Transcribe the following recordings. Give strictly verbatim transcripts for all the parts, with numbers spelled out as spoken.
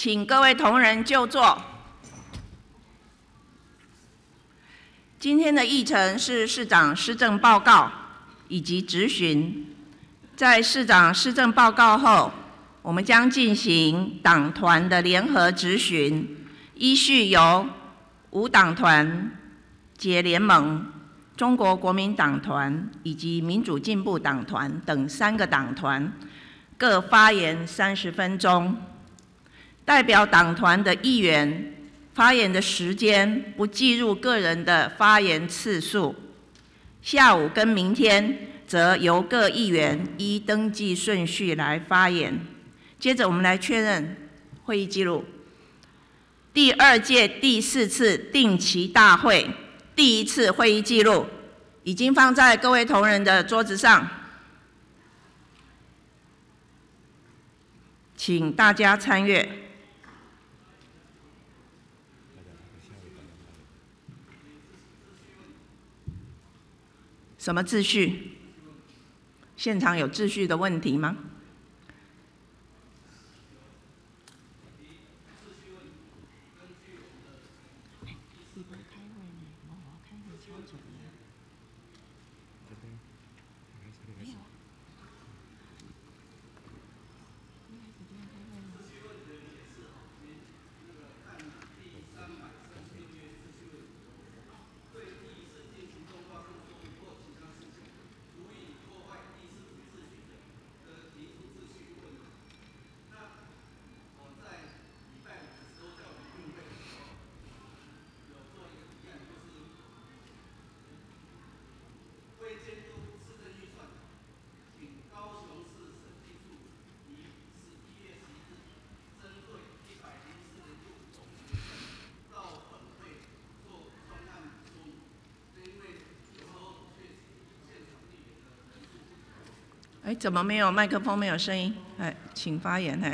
请各位同仁就座。今天的议程是市长施政报告以及质询。在市长施政报告后，我们将进行党团的联合质询，依序由无党团、解联盟、中国国民党团以及民主进步党团等三个党团各发言三十分钟。代表党团的议员发言的时间不计入个人的发言次数。下午跟明天则由各议员依登记顺序来发言。接着我们来确认会议记录。第二届第四次定期大会第一次会议记录已经放在各位同仁的桌子上，请大家参阅。什么秩序？现场有秩序的问题吗？哎，怎么没有麦克风？没有声音？哎，请发言。哎，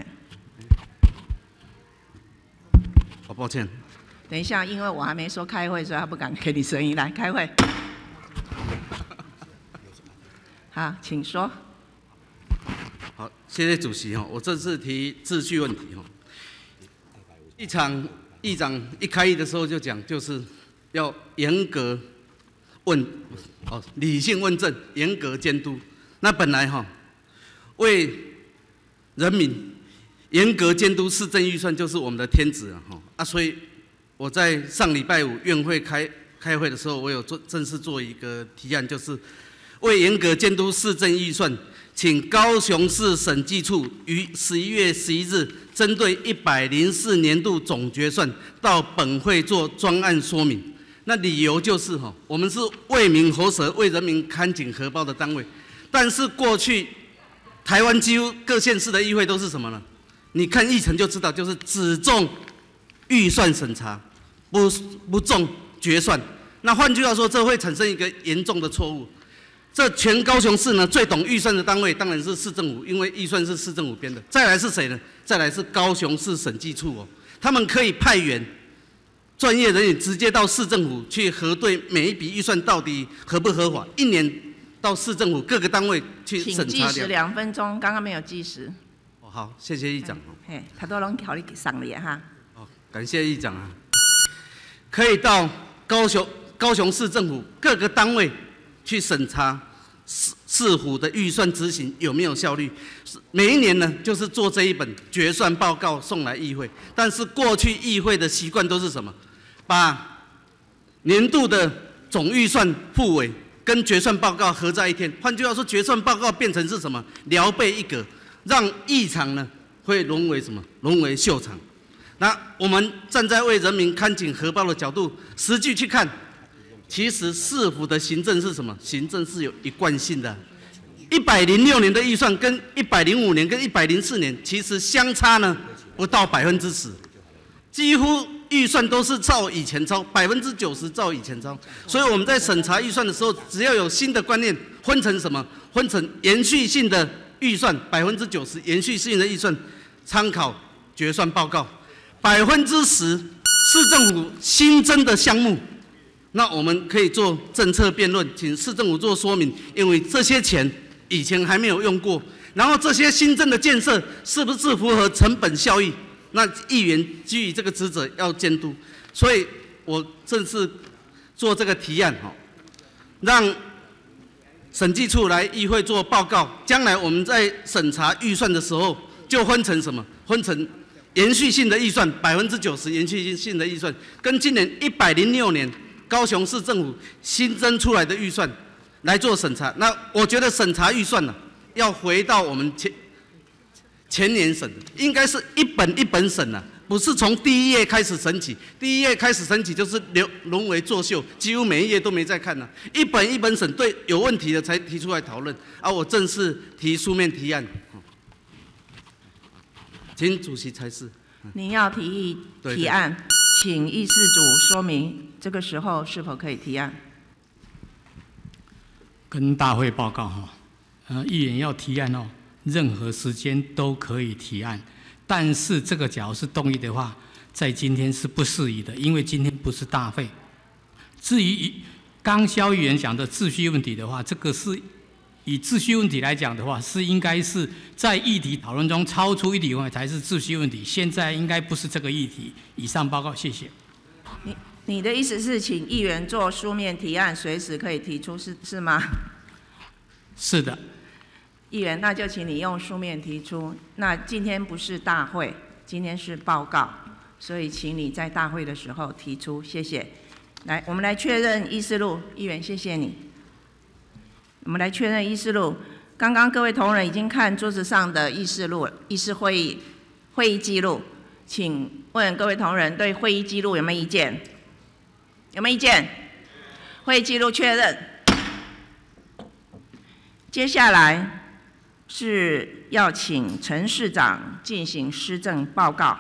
好抱歉。 等一下，因为我还没说开会，所以他不敢给你声音。来，开会。好，请说。 好，谢谢主席哈。我这次提秩序问题哈。一场议长一开议的时候就讲，就是要严格问哦，理性问政，严格监督。那本来哈，为人民严格监督市政预算就是我们的天职啊哈啊，所以我在上礼拜五院会开开会的时候，我有做正式做一个提案，就是为严格监督市政预算，请高雄市审计处于十一月十一日针对一百零四年度总决算到本会做专案说明。那理由就是哈，我们是为民喉舌、为人民看紧荷包的单位。但是过去台湾几乎各县市的议会都是什么呢？你看议程就知道，就是只重预算审查，不不重决算。那换句话说，这会产生一个严重的错误。这全高雄市呢，最懂预算的单位当然是市政府，因为预算是市政府编的。再来是谁呢？再来是高雄市审计处哦，他们可以派员专业人员直接到市政府去核对每一笔预算到底合不合法，一年。到市政府各个单位去审查。 请计时两分钟，刚刚没有计时。 哦，好，谢谢议长。 嘿，他都拢调你上脸哈。 哦，感谢议长啊。可以到高雄高雄市政府各个单位去审查市市府的预算执行有没有效率。每一年呢，就是做这一本决算报告送来议会。但是过去议会的习惯都是什么？把年度的总预算复委跟决算报告合在一天，换句话说，决算报告变成是什么？聊备一格，让议场呢会沦为什么？沦为秀场。那我们站在为人民看紧荷包的角度，实际去看，其实市府的行政是什么？行政是有一贯性的。一百零六年的预算跟一百零五年跟一百零四年，其实相差呢不到百分之十，几乎。预算都是照以前抄，百分之九十照以前抄，所以我们在审查预算的时候，只要有新的观念，分成什么？分成延续性的预算，百分之九十延续性的预算，参考决算报告，百分之十市政府新增的项目，那我们可以做政策辩论，请市政府做说明，因为这些钱以前还没有用过，然后这些新增的建设是不是符合成本效益？ 那议员基于这个职责要监督，所以我正式做这个提案哈，让审计处来议会做报告。将来我们在审查预算的时候，就分成什么？分成延续性的预算，百分之九十延续性的预算，跟今年一百零六年高雄市政府新增出来的预算来做审查。那我觉得审查预算呢、啊，要回到我们前前年审的，应该是一本一本审啊，不是从第一页开始审起。第一页开始审起就是沦为作秀，几乎每一页都没在看呢、啊。一本一本审，对有问题的才提出来讨论。啊，我正式提书面提案。请主席裁示。 您要提议提案，对对，请议事组说明这个时候是否可以提案。 跟大会报告哈，呃，议员要提案哦，任何时间都可以提案，但是这个假如是动议的话，在今天是不适宜的，因为今天不是大会。至于刚肖议员讲的秩序问题的话，这个是。以秩序问题来讲的话，是应该是在议题讨论中超出议题外才是秩序问题。现在应该不是这个议题。以上报告，谢谢。 你你的意思是，请议员做书面提案，随时可以提出，是是吗？ 是的。 议员，那就请你用书面提出。那今天不是大会，今天是报告，所以请你在大会的时候提出，谢谢。来，我们来确认议事录，议员，谢谢你。我们来确认议事录。刚刚各位同仁已经看桌子上的议事录、议事会议会议记录，请问各位同仁对会议记录有没有意见？有没有意见？会议记录确认。接下来是要请陈市长进行施政报告。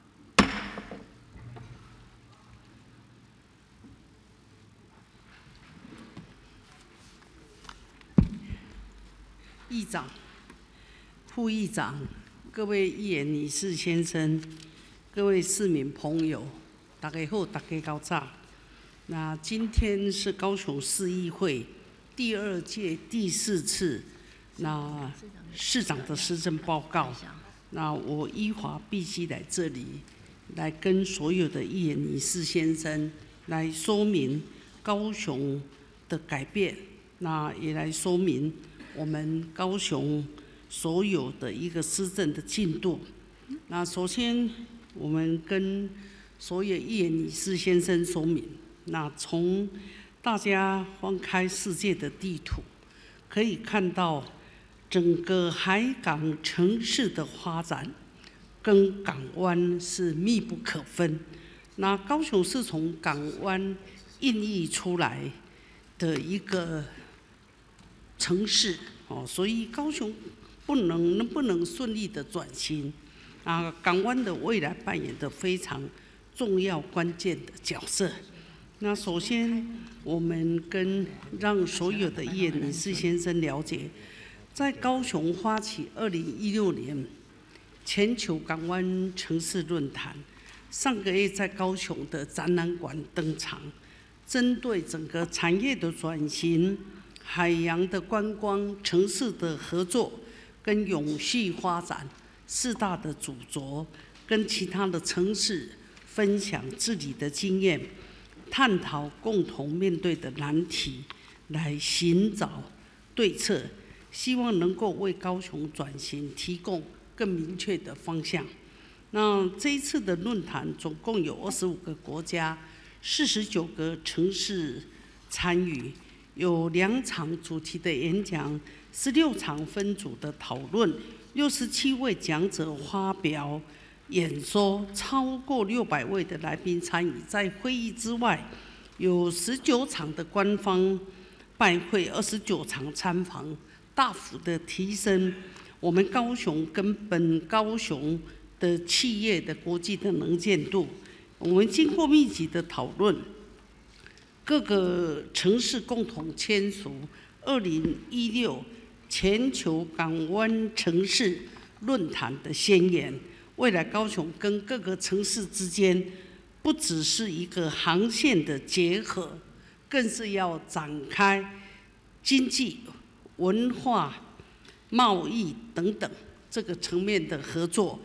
议长、副议长、各位议员、女士、先生、各位市民朋友，大家好，大家高早。那今天是高雄市议会第二届第四次那市长的施政报告。那我依法必须来这里，来跟所有的议员、女士、先生来说明高雄的改变，那也来说明我们高雄所有的一个施政的进度。那首先，我们跟所有议员、女士、先生说明，那从大家翻开世界的地图，可以看到整个海港城市的发展跟港湾是密不可分。那高雄是从港湾孕育出来的一个城市哦，所以高雄不能能不能顺利的转型啊，港湾的未来扮演的非常重要关键的角色。那首先，我们跟让所有的议员、女士、先生了解，在高雄发起二零一六年全球港湾城市论坛，上个月在高雄的展览馆登场，针对整个产业的转型、海洋的观光、城市的合作跟永续发展四大的主轴，跟其他的城市分享自己的经验，探讨共同面对的难题，来寻找对策，希望能够为高雄转型提供更明确的方向。那这一次的论坛总共有二十五个国家、四十九个城市参与，有两场主题的演讲，十六场分组的讨论，六十七位讲者发表演说，超过六百位的来宾参与。在会议之外，有十九场的官方拜会，二十九场参访，大幅的提升我们高雄跟本高雄的企业的国际的能见度。我们经过密集的讨论，各个城市共同签署二零一六全球港湾城市论坛的宣言。未来高雄跟各个城市之间，不只是一个航线的结合，更是要展开经济、文化、贸易等等这个层面的合作。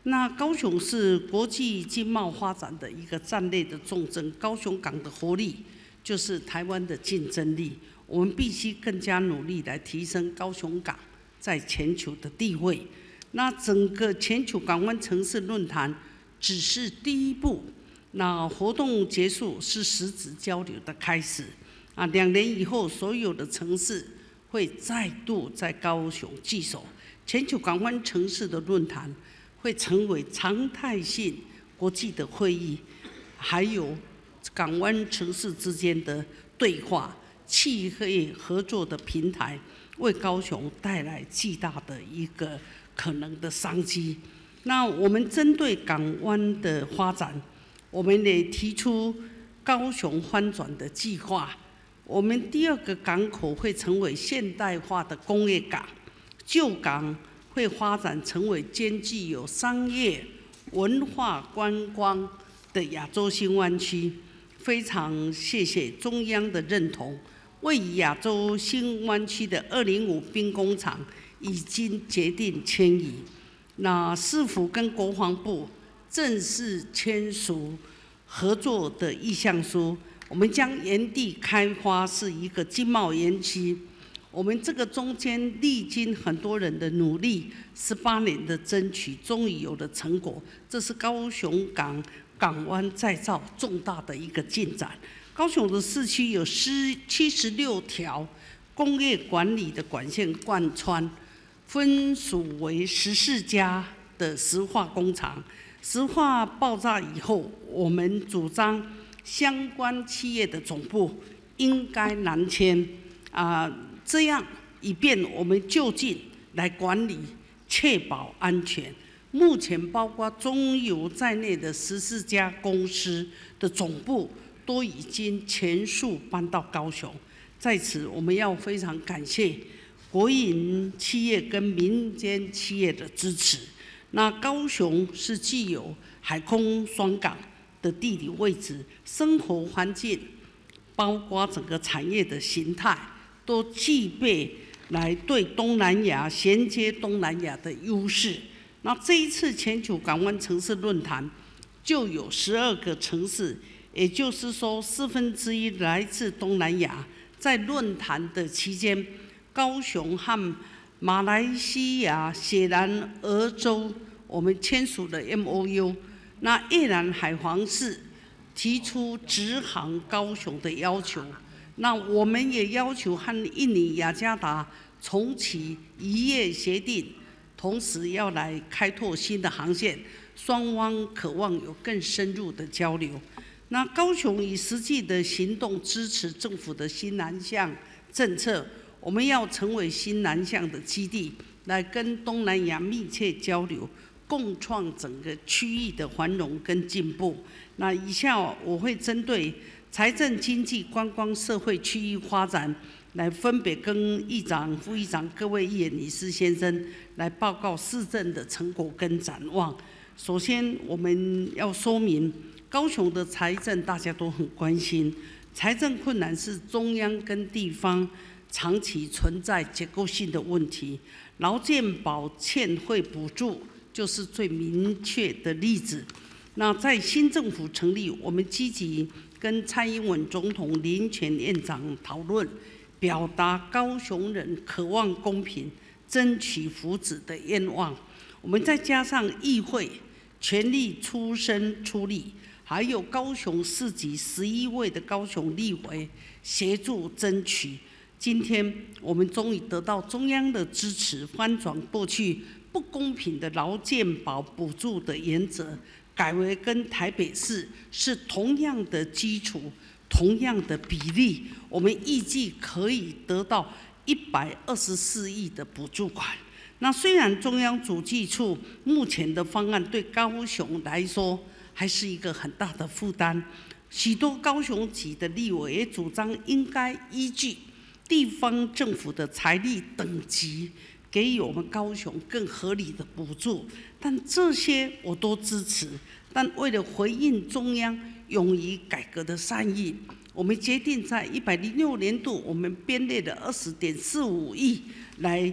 那高雄是国际经贸发展的一个战略的重镇，高雄港的活力就是台湾的竞争力。我们必须更加努力来提升高雄港在全球的地位。那整个全球港湾城市论坛只是第一步，那活动结束是实质交流的开始。啊，两年以后，所有的城市会再度在高雄聚首，全球港湾城市的论坛会成为常态性国际的会议，还有港湾城市之间的对话、企业合作的平台，为高雄带来巨大的一个可能的商机。那我们针对港湾的发展，我们也提出高雄翻转的计划。我们第二个港口会成为现代化的工业港，旧港会发展成为兼具有商业、文化、观光的亚洲新湾区。非常谢谢中央的认同，位于亚洲新湾区的二零五兵工厂已经决定迁移。那市府跟国防部正式签署合作的意向书。我们将原地开发是一个经贸园区，我们这个中间历经很多人的努力，十八年的争取，终于有了成果。这是高雄港港湾再造重大的一个进展。高雄的市区有七十六条工业管理的管线贯穿，分属为十四家的石化工厂。石化爆炸以后，我们主张相关企业的总部应该南迁，啊、呃，这样以便我们就近来管理，确保安全。目前包括中油在内的十四家公司的总部都已经全数搬到高雄。在此，我们要非常感谢国营企业跟民间企业的支持。那高雄是具有海空双港的地理位置，生活环境，包括整个产业的形态，都具备来对东南亚衔接东南亚的优势。那这一次全球港湾城市论坛就有十二个城市，也就是说四分之一来自东南亚。在论坛的期间，高雄和马来西亚、雪兰莪州我们签署了 M O U。那越南海防市提出直航高雄的要求，那我们也要求和印尼雅加达重启渔业协定，同时要来开拓新的航线，双方渴望有更深入的交流。那高雄以实际的行动支持政府的新南向政策，我们要成为新南向的基地，来跟东南亚密切交流，共创整个区域的繁荣跟进步。那以下我会针对财政、经济、观光、社会区域发展，来分别跟议长、副议长、各位议员、理事先生来报告市政的成果跟展望。首先，我们要说明高雄的财政大家都很关心，财政困难是中央跟地方长期存在结构性的问题，劳健保欠汇补助就是最明确的例子。那在新政府成立，我们积极跟蔡英文总统、林全院长讨论，表达高雄人渴望公平、争取福祉的愿望。我们再加上议会全力出声出力，还有高雄市级十一位的高雄立委协助争取。今天我们终于得到中央的支持，翻转过去不公平的劳健保补助的原则，改为跟台北市是同样的基础、同样的比例，我们预计可以得到一百二十四亿的补助款。那虽然中央主计处目前的方案对高雄来说还是一个很大的负担，许多高雄籍的立委也主张应该依据地方政府的财力等级，给予我们高雄更合理的补助，但这些我都支持。但为了回应中央勇于改革的善意，我们决定在一百零六年度，我们编列了二十点四五亿来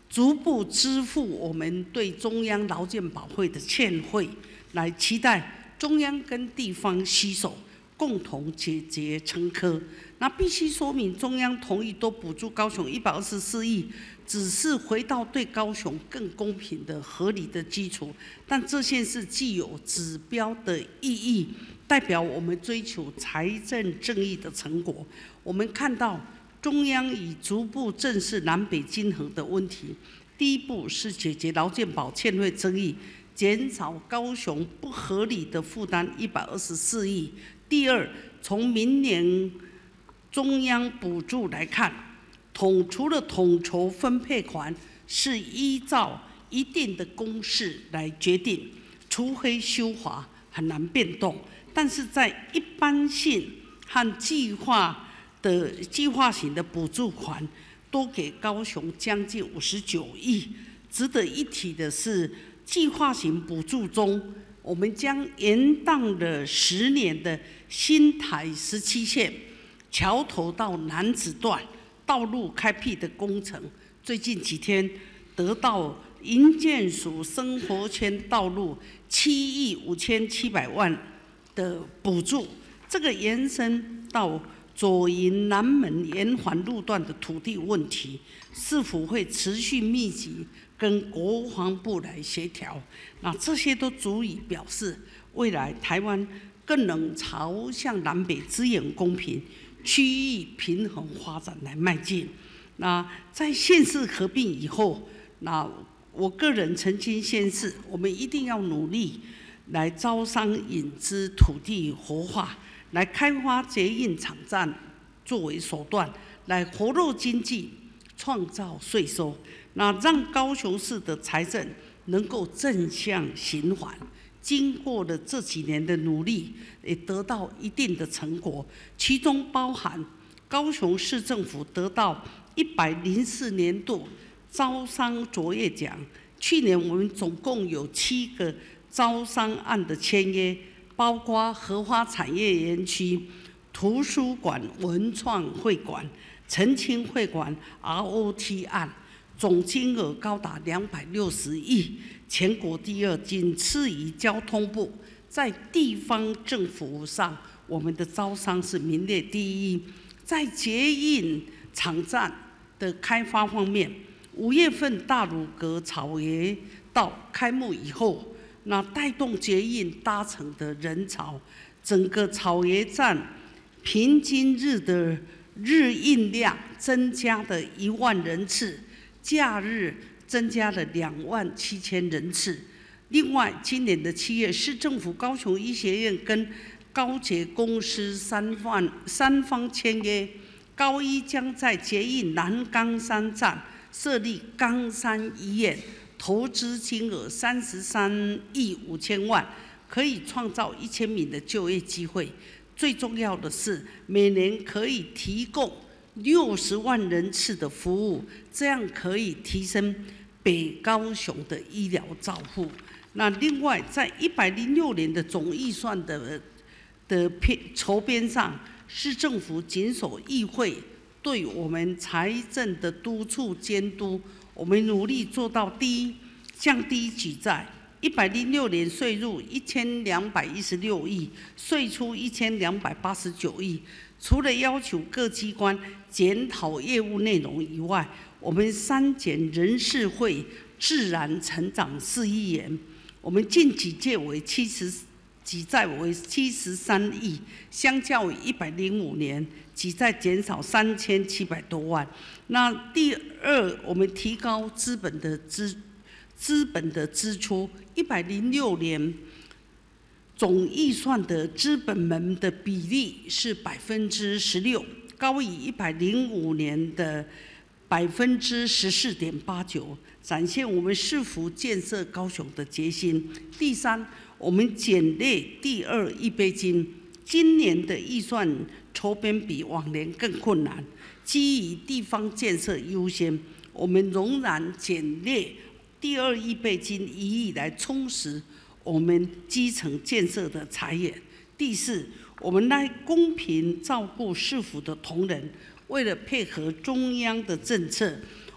逐步支付我们对中央劳健保会的欠费，来期待中央跟地方携手，共同解决成科。那必须说明，中央同意多补助高雄一百二十四亿，只是回到对高雄更公平的合理的基础，但这件事既有指标的意义，代表我们追求财政正义的成果。我们看到中央已逐步正视南北均衡的问题。第一步是解决劳健保欠费争议，减少高雄不合理的负担一百二十四亿。第二，从明年中央补助来看，统除了统筹分配款是依照一定的公式来决定，除非修法很难变动。但是在一般性和计划的计划型的补助款，多给高雄将近五十九亿。值得一提的是，计划型补助中，我们将延宕了十年的新台十七线桥头到楠梓段道路开辟的工程，最近几天得到营建署生活圈道路七亿五千七百万的补助。这个延伸到左营南门沿环路段的土地问题，是否会持续密集跟国防部来协调？那这些都足以表示，未来台湾更能朝向南北资源公平、区域平衡发展来迈进。那在县市合并以后，那我个人曾经宣示，我们一定要努力来招商引资、土地活化，来开发捷运场站作为手段，来活络经济、创造税收，那让高雄市的财政能够正向循环。经过了这几年的努力，也得到一定的成果，其中包含高雄市政府得到一百零四年度招商卓越奖。去年我们总共有七个招商案的签约，包括荷花产业园区、图书馆、文创会馆、澄清会馆 R O T 案，总金额高达两百六十亿，全国第二，仅次于交通部。在地方政府上，我们的招商是名列第一。在捷运场站的开发方面，五月份大鲁阁草原道开幕以后，那带动捷运搭乘的人潮，整个草原站平均日的日运量增加了一万人次，假日增加了两万七千人次。另外，今年的七月，市政府高雄医学院跟高捷公司三方三方签约，高医将在捷运南冈山站设立冈山医院，投资金额三十三亿五千万，可以创造一千名的就业机会。最重要的是，每年可以提供六十万人次的服务，这样可以提升北高雄的医疗照护。那另外，在一百零六年的总预算的的编筹编上，市政府谨守议会对我们财政的督促监督，我们努力做到第一，降低举债。一百零六年税入一千两百一十六亿，税出一千两百八十九亿。除了要求各机关检讨业务内容以外，我们删减人事会自然成长四亿元。我们近几届为七十举债为七十三亿，相较于一百零五年举债减少三千七百多万。那第二，我们提高资本的支资本的支出，一百零六年总预算的资本门的比例是百分之十六，高于一百零五年的百分之十四点八九，展现我们市府建设高雄的决心。第三，我们减列第二预备金，今年的预算筹编比往年更困难，基于地方建设优先，我们仍然减列第二预备金一亿来充实我们基层建设的财源。第四，我们来公平照顾市府的同仁，为了配合中央的政策，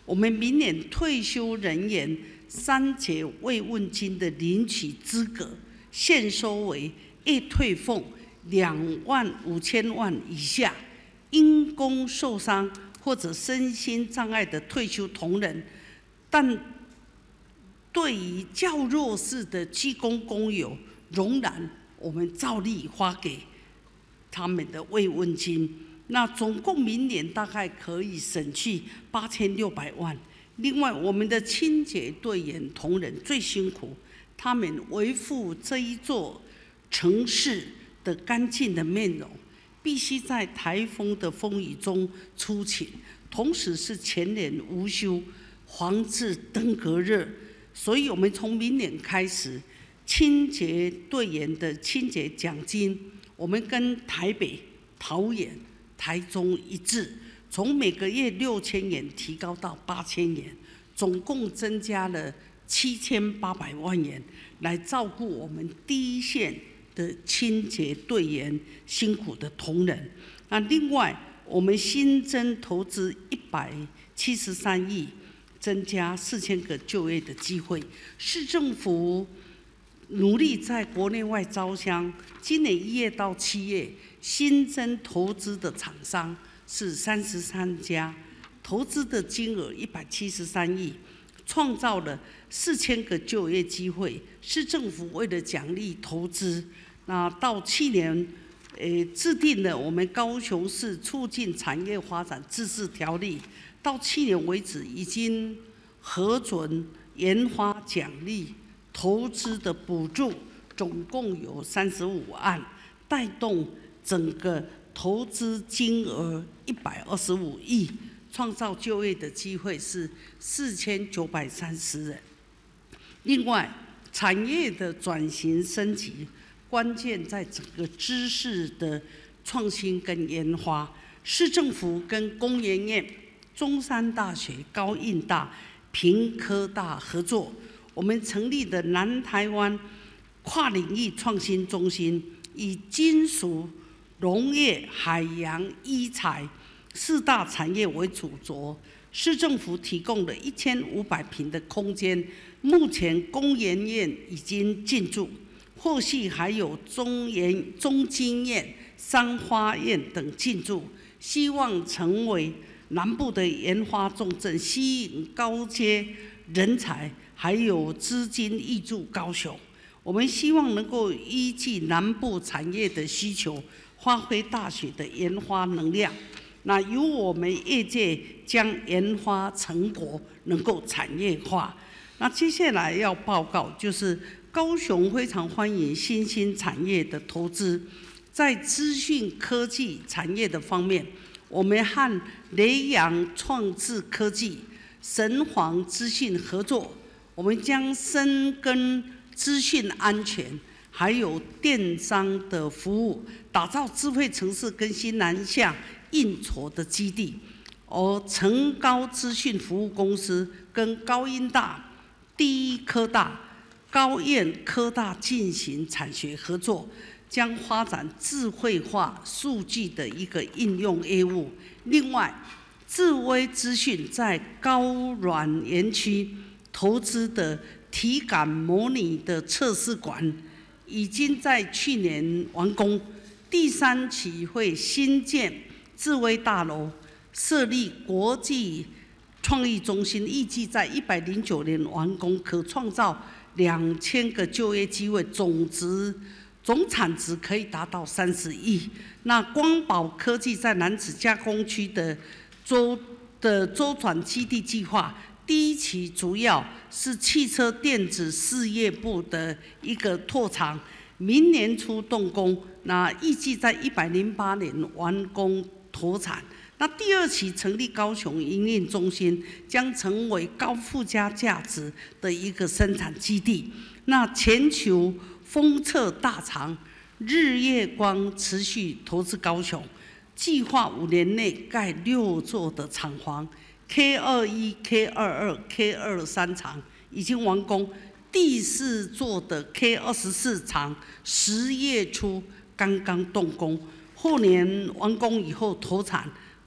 我们明年退休人员三节慰问金的领取资格限收为月退俸两万五千万以下，因公受伤或者身心障碍的退休同仁，但对于较弱势的技工工友，仍然我们照例发给他们的慰问金。那总共明年大概可以省去八千六百万。另外，我们的清洁队员同仁最辛苦，他们维护这一座城市的干净的面容，必须在台风的风雨中出勤，同时是全年无休，防治登革热。所以，我们从明年开始，清洁队员的清洁奖金，我们跟台北、桃园、台中一致，从每个月六千元提高到八千元，总共增加了七千八百万元，来照顾我们第一线的清洁队员辛苦的同仁。那另外，我们新增投资一百七十三亿，增加四千个就业的机会。市政府努力在国内外招商，今年一月到七月新增投资的厂商是三十三家，投资的金额一百七十三亿，创造了四千个就业机会。市政府为了奖励投资，那到去年，呃，制定了我们高雄市促进产业发展自治条例，到去年为止已经核准研发奖励投资的补助，总共有三十五案，带动整个投资金额一百二十五亿，创造就业的机会是四千九百三十人。另外，产业的转型升级，关键在整个知识的创新跟研发。市政府跟工研院、中山大学、高应大、屏科大合作，我们成立的南台湾跨领域创新中心，以金属、农业、海洋、医材四大产业为主轴。市政府提供了一千五百坪的空间，目前工研院已经进驻，后续还有中研、中经院、商花院等进驻，希望成为南部的研发重镇，吸引高阶人才，还有资金挹注高雄。我们希望能够依据南部产业的需求，发挥大学的研发能量。那由我们业界将研发成果能够产业化。那接下来要报告就是高雄非常欢迎新兴产业的投资，在资讯科技产业的方面，我们和雷洋创智科技、神皇资讯合作，我们将深耕资讯安全，还有电商的服务，打造智慧城市跟新南向应酬的基地。而成高资讯服务公司跟高音大、第一科大、高燕科大进行产学合作，将发展智慧化数据的一个应用业务。另外，智威资讯在高软园区投资的体感模拟的测试馆，已经在去年完工。第三期会新建智威大楼，设立国际创意中心，预计在一百零九年完工，可创造两千个就业机会，总值总产值可以达到三十亿。那光宝科技在楠梓加工区的周的周转基地计划，第一期主要是汽车电子事业部的一个拓厂，明年初动工，那预计在一百零八年完工投产。那第二期成立高雄营运中心，将成为高附加价值的一个生产基地。那全球封测大厂日月光持续投资高雄，计划五年内盖六座的厂房 ，K 二一、K 二二、K 二三厂已经完工，第四座的 K 二十四厂十月初刚刚动工，后年完工以后投产。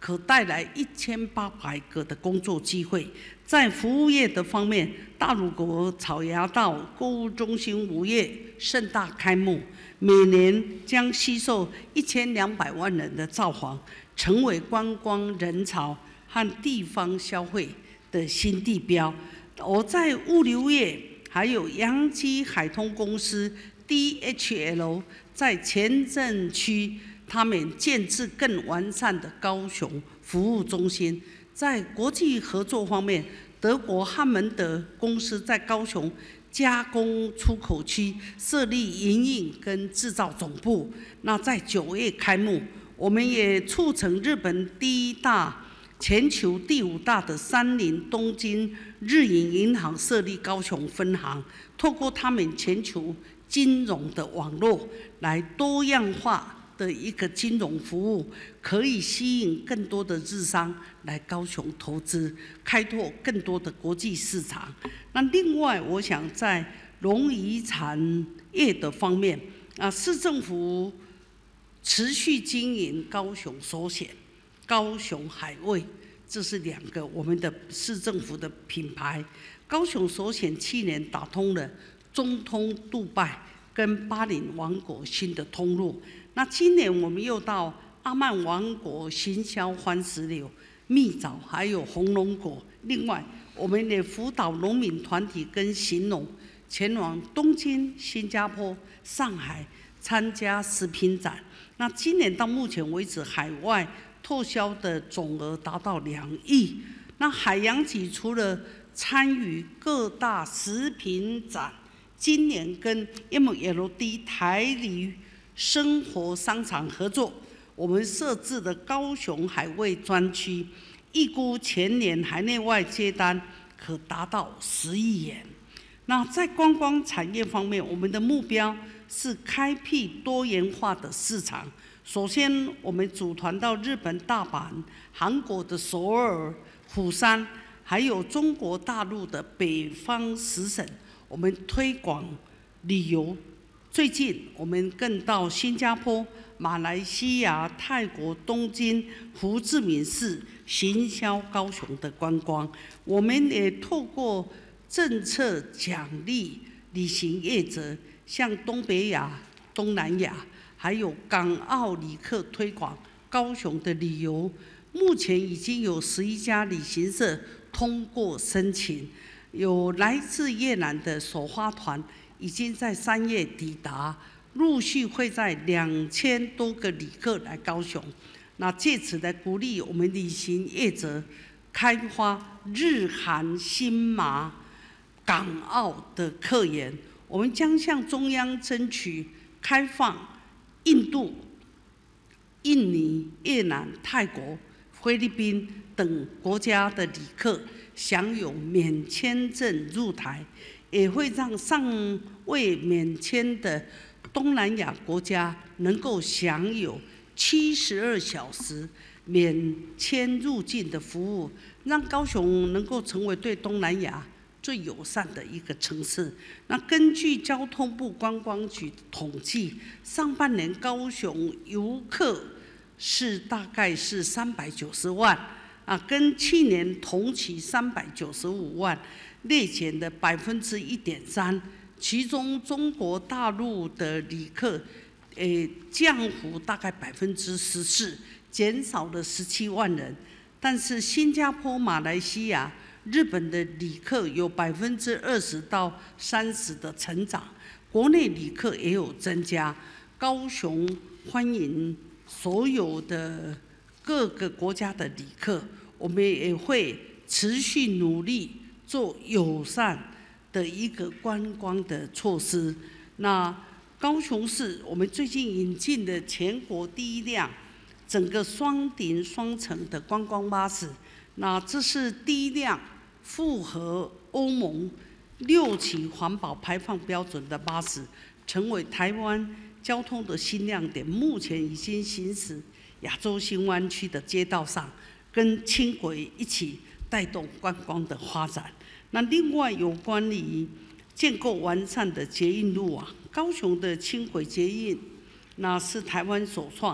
可带来一千八百个的工作机会。在服务业的方面，大鲁国草衙道购物中心五月盛大开幕，每年将吸收一千两百万人的造访，成为观光人潮和地方消费的新地标。而在物流业，还有洋基海通公司 D H L 在前镇区，他们建置更完善的高雄服务中心。在国际合作方面，德国汉门德公司在高雄加工出口区设立营运跟制造总部。那在九月开幕，我们也促成日本第一大、全球第五大的三菱东京日银银行设立高雄分行，透过他们全球金融的网络来多样化的一个金融服务，可以吸引更多的日商来高雄投资，开拓更多的国际市场。那另外，我想在农渔产业的方面，啊，市政府持续经营高雄首选、高雄海味，这是两个我们的市政府的品牌。高雄首选去年打通了中通杜拜跟巴林王国新的通路。那今年我们又到阿曼王国行销番石榴、蜜枣，还有红龙果。另外，我们也辅导农民团体跟行农前往东京、新加坡、上海参加食品展。那今年到目前为止，海外拓销的总额达到两亿。那海洋局除了参与各大食品展，今年跟 M L D 台旅生活商场合作，我们设置的高雄海味专区，预估全年海内外接单可达到十亿元。那在观光产业方面，我们的目标是开辟多元化的市场。首先，我们组团到日本大阪、韩国的首尔、釜山，还有中国大陆的北方十省，我们推广旅游。最近，我们更到新加坡、马来西亚、泰国、东京、胡志明市行销高雄的观光。我们也透过政策奖励旅行业者，向东北亚、东南亚，还有港澳旅客推广高雄的旅游。目前已经有十一家旅行社通过申请，有来自越南的首发团已经在三月抵达，陆续会在两千多个旅客来高雄。那借此来鼓励我们旅行业者开发日韩新马港澳的客源。我们将向中央争取开放印度、印尼、越南、泰国、菲律宾等国家的旅客享有免签证入台，也会让尚未免签的东南亚国家能够享有七十二小时免签入境的服务，让高雄能够成为对东南亚最友善的一个城市。那根据交通部观光局统计，上半年高雄游客是大概是三百九十万啊，跟去年同期三百九十五万，略减的百分之一点三。其中中国大陆的旅客，诶降幅大概百分之十四，减少了十七万人。但是新加坡、马来西亚、日本的旅客有百分之二十到三十的成长，国内旅客也有增加。高雄欢迎所有的各个国家的旅客，我们也会持续努力做友善的一个观光的措施。那高雄市我们最近引进的全国第一辆整个双顶双层的观光巴士，那这是第一辆符合欧盟六期环保排放标准的巴士，成为台湾交通的新亮点。目前已经行驶亚洲新湾区的街道上，跟轻轨一起带动观光的发展。那另外有关于建构完善的捷运路网，高雄的轻轨捷运那是台湾首创，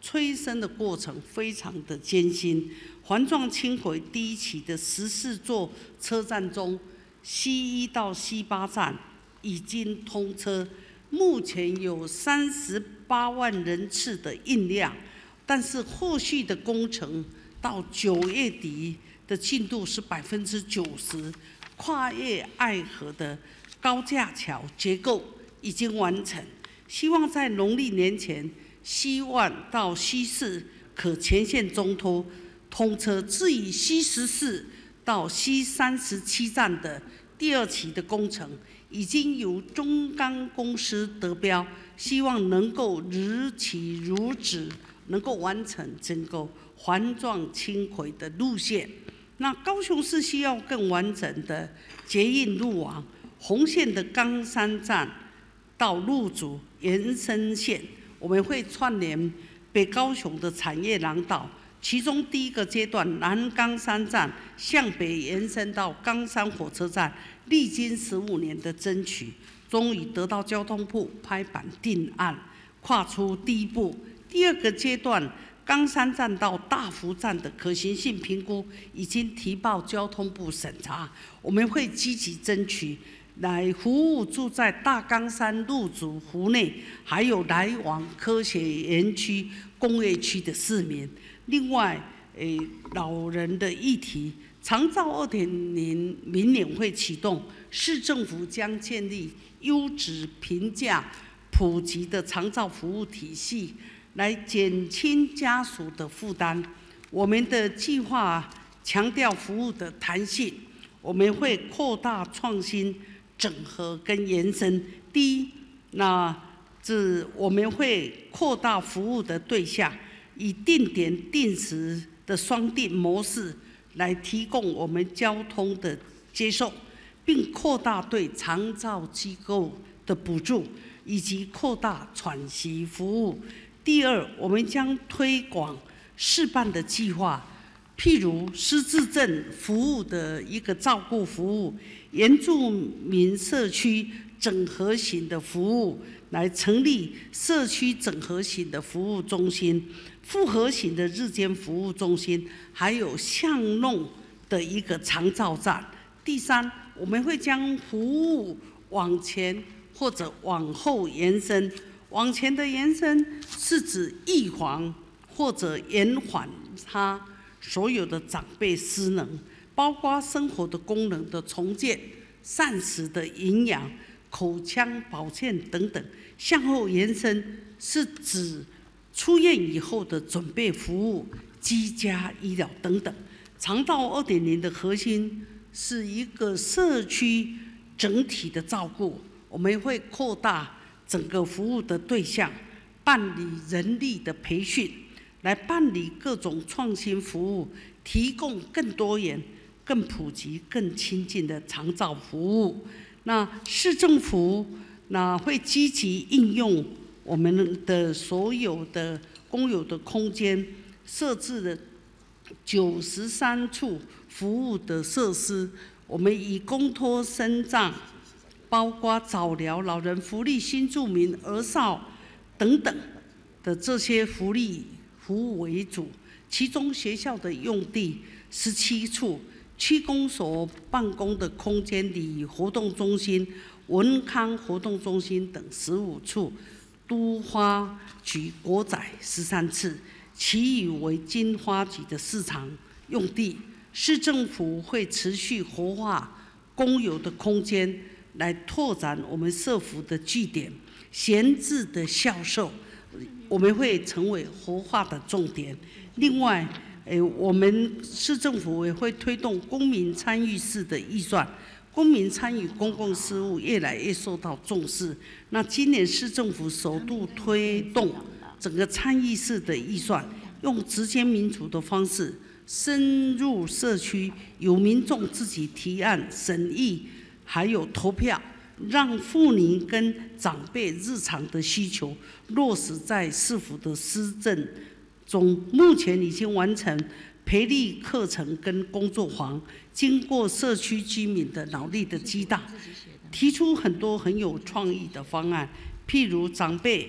催生的过程非常的艰辛。环状轻轨第一期的十四座车站中，西一到西八站已经通车，目前有三十八万人次的运量，但是后续的工程到九月底的进度是百分之九十。跨越爱河的高架桥结构已经完成，希望在农历年前，西万到西四可全线中通通车。至于西十四到西三十七站的第二期的工程，已经由中钢公司得标，希望能够如期如指，能够完成整个环状轻轨的路线。那高雄市需要更完整的捷运路网，红线的冈山站到路竹延伸线，我们会串联北高雄的产业廊道。其中第一个阶段，南冈山站向北延伸到冈山火车站，历经十五年的争取，终于得到交通部拍板定案，跨出第一步。第二个阶段，冈山站到大福站的可行性评估已经提报交通部审查，我们会积极争取来服务住在大冈山、路竹、湖内，还有来往科学园区、工业区的市民。另外，诶，老人的议题，长照 二点零 明年会启动，市政府将建立优质、平价、普及的长照服务体系，来减轻家属的负担。我们的计划强调服务的弹性，我们会扩大创新、整合跟延伸。第一，那这我们会扩大服务的对象，以定点定时的双定模式来提供我们交通的接送，并扩大对长照机构的补助，以及扩大喘息服务。第二，我们将推广示范的计划，譬如失智症服务的一个照顾服务，原住民社区整合型的服务，来成立社区整合型的服务中心、复合型的日间服务中心，还有巷弄的一个长照站。第三，我们会将服务往前或者往后延伸。往前的延伸是指预防或者延缓他所有的长辈失能，包括生活的功能的重建、膳食的营养、口腔保健等等。向后延伸是指出院以后的准备服务、居家医疗等等。长照 二点零 的核心是一个社区整体的照顾，我们会扩大整个服务的对象，办理人力的培训，来办理各种创新服务，提供更多元、更普及、更亲近的长照服务。那市政府那会积极应用我们的所有的公有的空间，设置了九十三处服务的设施，我们以公托身障，包括早疗、老人福利、新住民、儿少等等的这些福利服务为主。其中学校的用地十七处，区公所办公的空间里活动中心、文康活动中心等十五处，都花局国宅十三次，其余为经花局的市场用地。市政府会持续活化公有的空间，来拓展我们社福的据点。闲置的销售，我们会成为活化的重点。另外，诶，我们市政府也会推动公民参与式的预算，公民参与公共事务越来越受到重视。那今年市政府首度推动整个参与式的预算，用直接民主的方式深入社区，由民众自己提案审议，还有投票，让妇女跟长辈日常的需求落实在市府的施政中。目前已经完成培力课程跟工作坊，经过社区居民的脑力的激荡，提出很多很有创意的方案，譬如长辈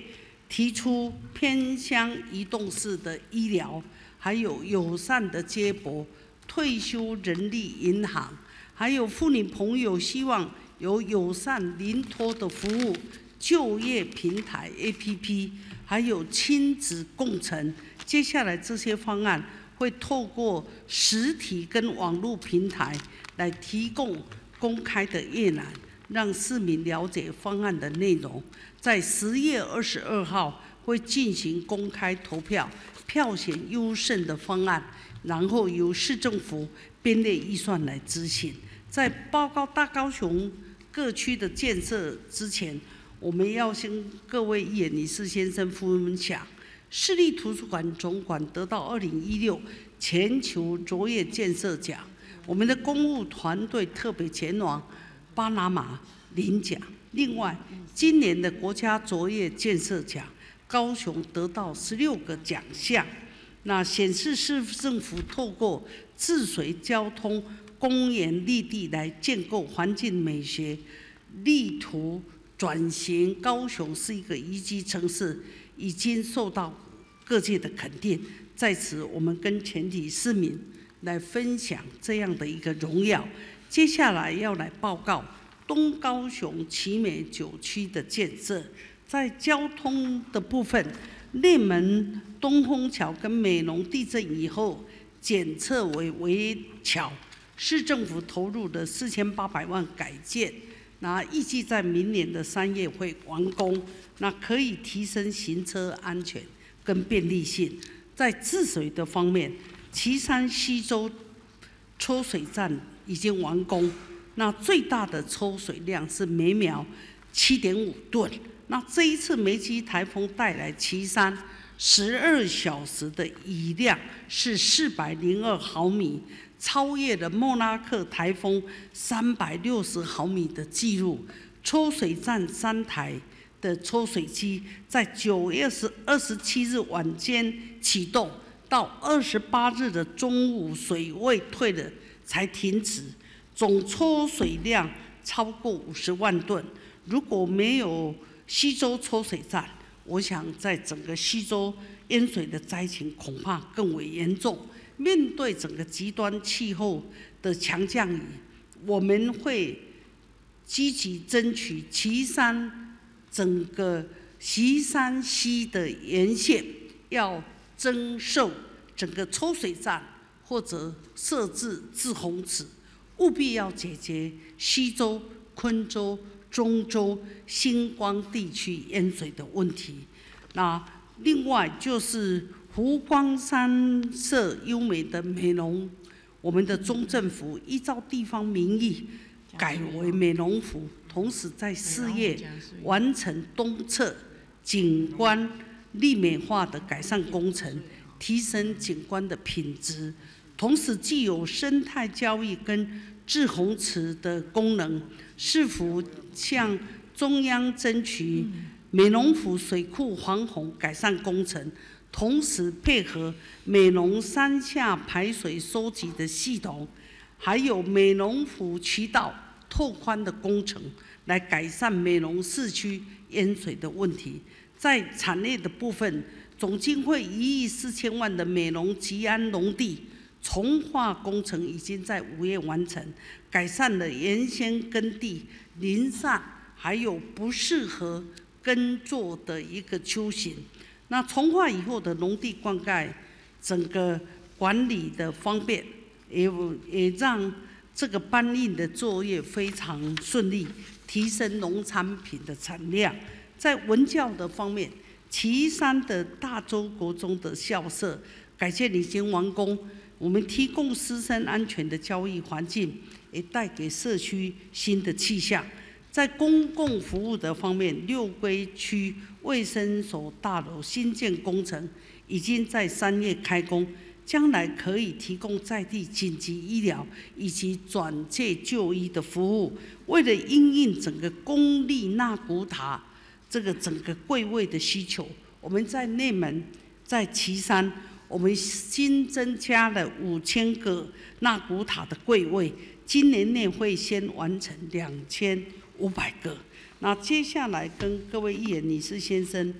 提出偏乡移动式的医疗，还有友善的接驳、退休人力银行，还有妇女朋友希望有友善临托的服务、就业平台 A P P， 还有亲子共乘。接下来这些方案会透过实体跟网络平台来提供公开的阅览，让市民了解方案的内容。在十月二十二号会进行公开投票，票选优胜的方案，然后由市政府编列预算来执行。在报告大高雄各区的建设之前，我们要先各位议员、理事先生分享，市立图书馆总馆得到二零一六全球卓越建设奖，我们的公务团队特别前往巴拿马领奖。另外，今年的国家卓越建设奖，高雄得到十六个奖项，那显示市政府透过治水、交通、公园绿地来建构环境美学，力图转型高雄是一个宜居城市，已经受到各界的肯定。在此，我们跟全体市民来分享这样的一个荣耀。接下来要来报告东高雄奇美九区的建设。在交通的部分，内门东风桥跟美浓地震以后检测为围桥，市政府投入了四千八百万改建，那预计在明年的三月会完工，那可以提升行车安全跟便利性。在治水的方面，旗山溪州抽水站已经完工，那最大的抽水量是每秒七点五吨。那这一次梅基台风带来旗山十二小时的雨量是四百零二毫米，超越了莫拉克台风三百六十毫米的记录。抽水站三台的抽水机在九月二十七日晚间启动，到二十八日的中午水位退了才停止，总抽水量超过五十万吨。如果没有溪州抽水站，我想在整个溪州淹水的灾情恐怕更为严重。面对整个极端气候的强降雨，我们会积极争取旗山整个旗山溪的沿线要增设整个抽水站，或者设置滞洪池，务必要解决溪州、昆州、中州、星光地区淹水的问题。那另外就是湖光山色优美的美浓，我们的中政府依照地方民意改为美浓府，同时在四月完成东侧景观丽美化的改善工程，提升景观的品质，同时既有生态教育跟滞洪池的功能，市府向中央争取美浓府水库防洪改善工程，同时配合美浓山下排水收集的系统，还有美浓府渠道拓宽的工程，来改善美浓市区淹水的问题。在产业的部分，总经费一亿四千万的美浓吉安农地重化工程已经在五月完成，改善了原先耕地零散还有不适合耕作的一个丘形。那重化以后的农地灌溉，整个管理的方便，也也让这个搬运的作业非常顺利，提升农产品的产量。在文教的方面，旗山的大洲国中的校舍改建已经完工，我们提供师生安全的教育环境，也带给社区新的气象。在公共服务的方面，六龟区卫生所大楼新建工程已经在三月开工，将来可以提供在地紧急医疗以及转介就医的服务。为了因应整个公立纳古塔这个整个柜位的需求，我们在内门、在旗山，我们新增加了五千个纳古塔的柜位，今年内会先完成两千五百个。那接下来跟各位议员、理事先生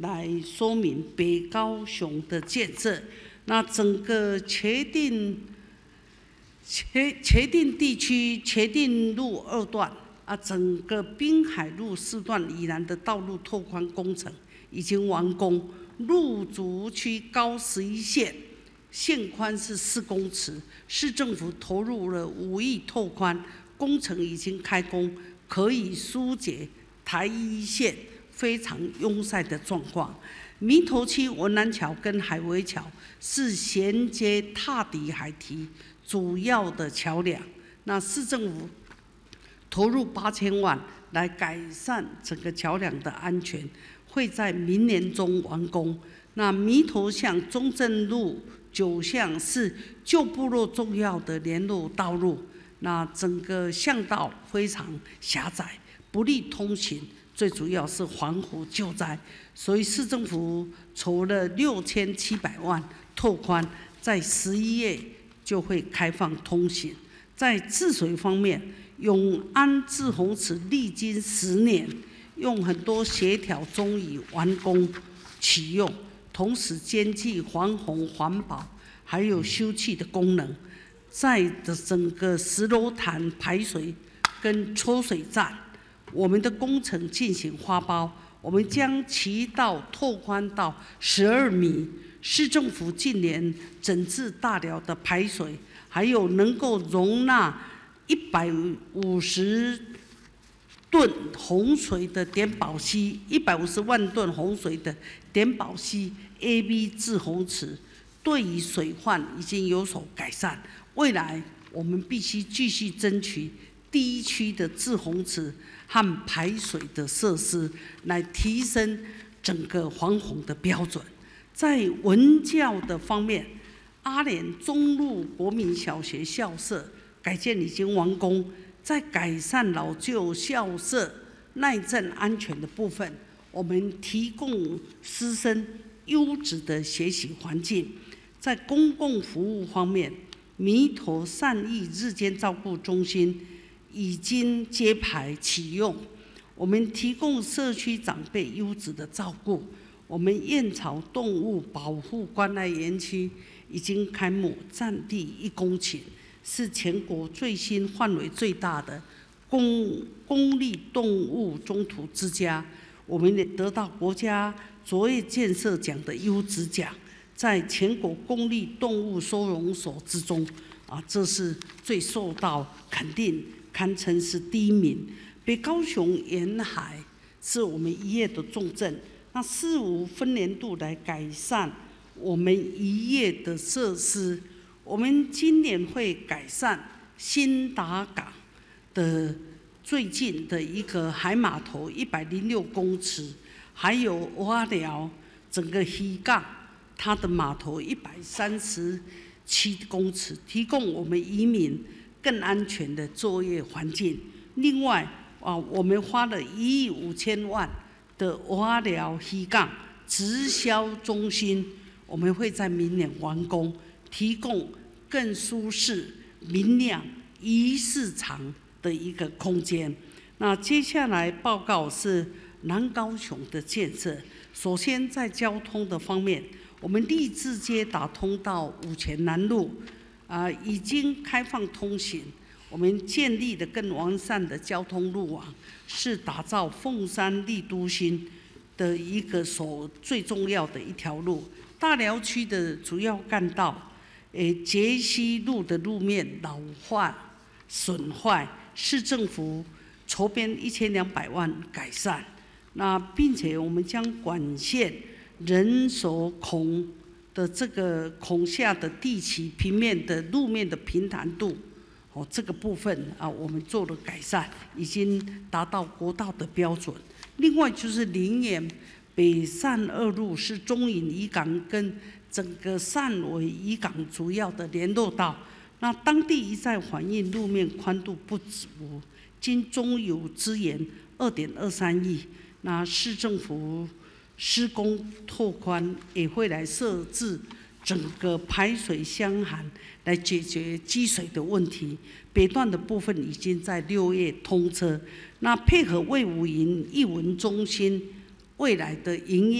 来说明北高雄的建设。那整个茄定茄茄定地区茄定路二段啊，整个滨海路四段以南的道路拓宽工程已经完工，路竹区高十一线，线宽是四公尺，市政府投入了五亿拓宽，工程已经开工，可以疏解台一线非常拥塞的状况。弥头区文南桥跟海围桥是衔接踏底海堤主要的桥梁，那市政府投入八千万来改善整个桥梁的安全，会在明年中完工。那弥头巷中正路九巷是旧部落重要的联络道路，那整个巷道非常狭窄，不利通行，最主要是防湖救灾，所以市政府筹了六千七百万拓宽，在十一月就会开放通行。在治水方面，永安滞洪池历经十年，用很多协调终于完工启用，同时兼具防洪、环保还有休憩的功能。在的整个石楼潭排水跟抽水站，我们的工程进行发包，我们将其道拓宽到十二米。市政府近年整治大寮的排水，还有能够容纳一百五十吨洪水的点宝溪，一百五十万吨洪水的点宝溪 A B 滞洪池，对于水患已经有所改善。未来我们必须继续争取第一区的滞洪池和排水的设施，来提升整个防洪的标准。在文教的方面，阿莲中路国民小学校舍改建已经完工，在改善老旧校舍耐震安全的部分，我们提供师生优质的学习环境。在公共服务方面，弥头善意日间照顾中心已经揭牌启用，我们提供社区长辈优质的照顾。我们燕巢动物保护关爱园区已经开幕，占地一公顷，是全国最新、范围最大的公公立动物中途之家。我们也得到国家卓越建设奖的优质奖，在全国公立动物收容所之中，啊，这是最受到肯定，堪称是第一名。北高雄沿海是我们一夜的重镇。那四五分年度来改善我们渔业的设施，我们今年会改善新达港的最近的一个海码头一百零六公尺，还有蛙寮整个渔港它的码头一百三十七公尺，提供我们渔民更安全的作业环境。另外啊，我们花了一亿五千万。的蛙寮渔港直销中心，我们会在明年完工，提供更舒适、明亮、鱼市场的一个空间。那接下来报告是南高雄的建设。首先在交通的方面，我们立志街打通到五权南路，啊、呃，已经开放通行。我们建立了更完善的交通路网，是打造凤山丽都新的一个所最重要的一条路。大寮区的主要干道，诶，杰西路的路面老化损坏，市政府筹编一千两百万改善。那并且我们将管线人手孔的这个孔下的地起平面的路面的平坦度。哦，这个部分啊，我们做了改善，已经达到国道的标准。另外就是林园北善二路是中引渔港跟整个汕尾渔港主要的联络道，那当地一再反映路面宽度不足，经中油支援二点二三亿，那市政府施工拓宽也会来设置整个排水箱涵来解决积水的问题。北段的部分已经在六月通车，那配合卫武营艺文中心未来的营运，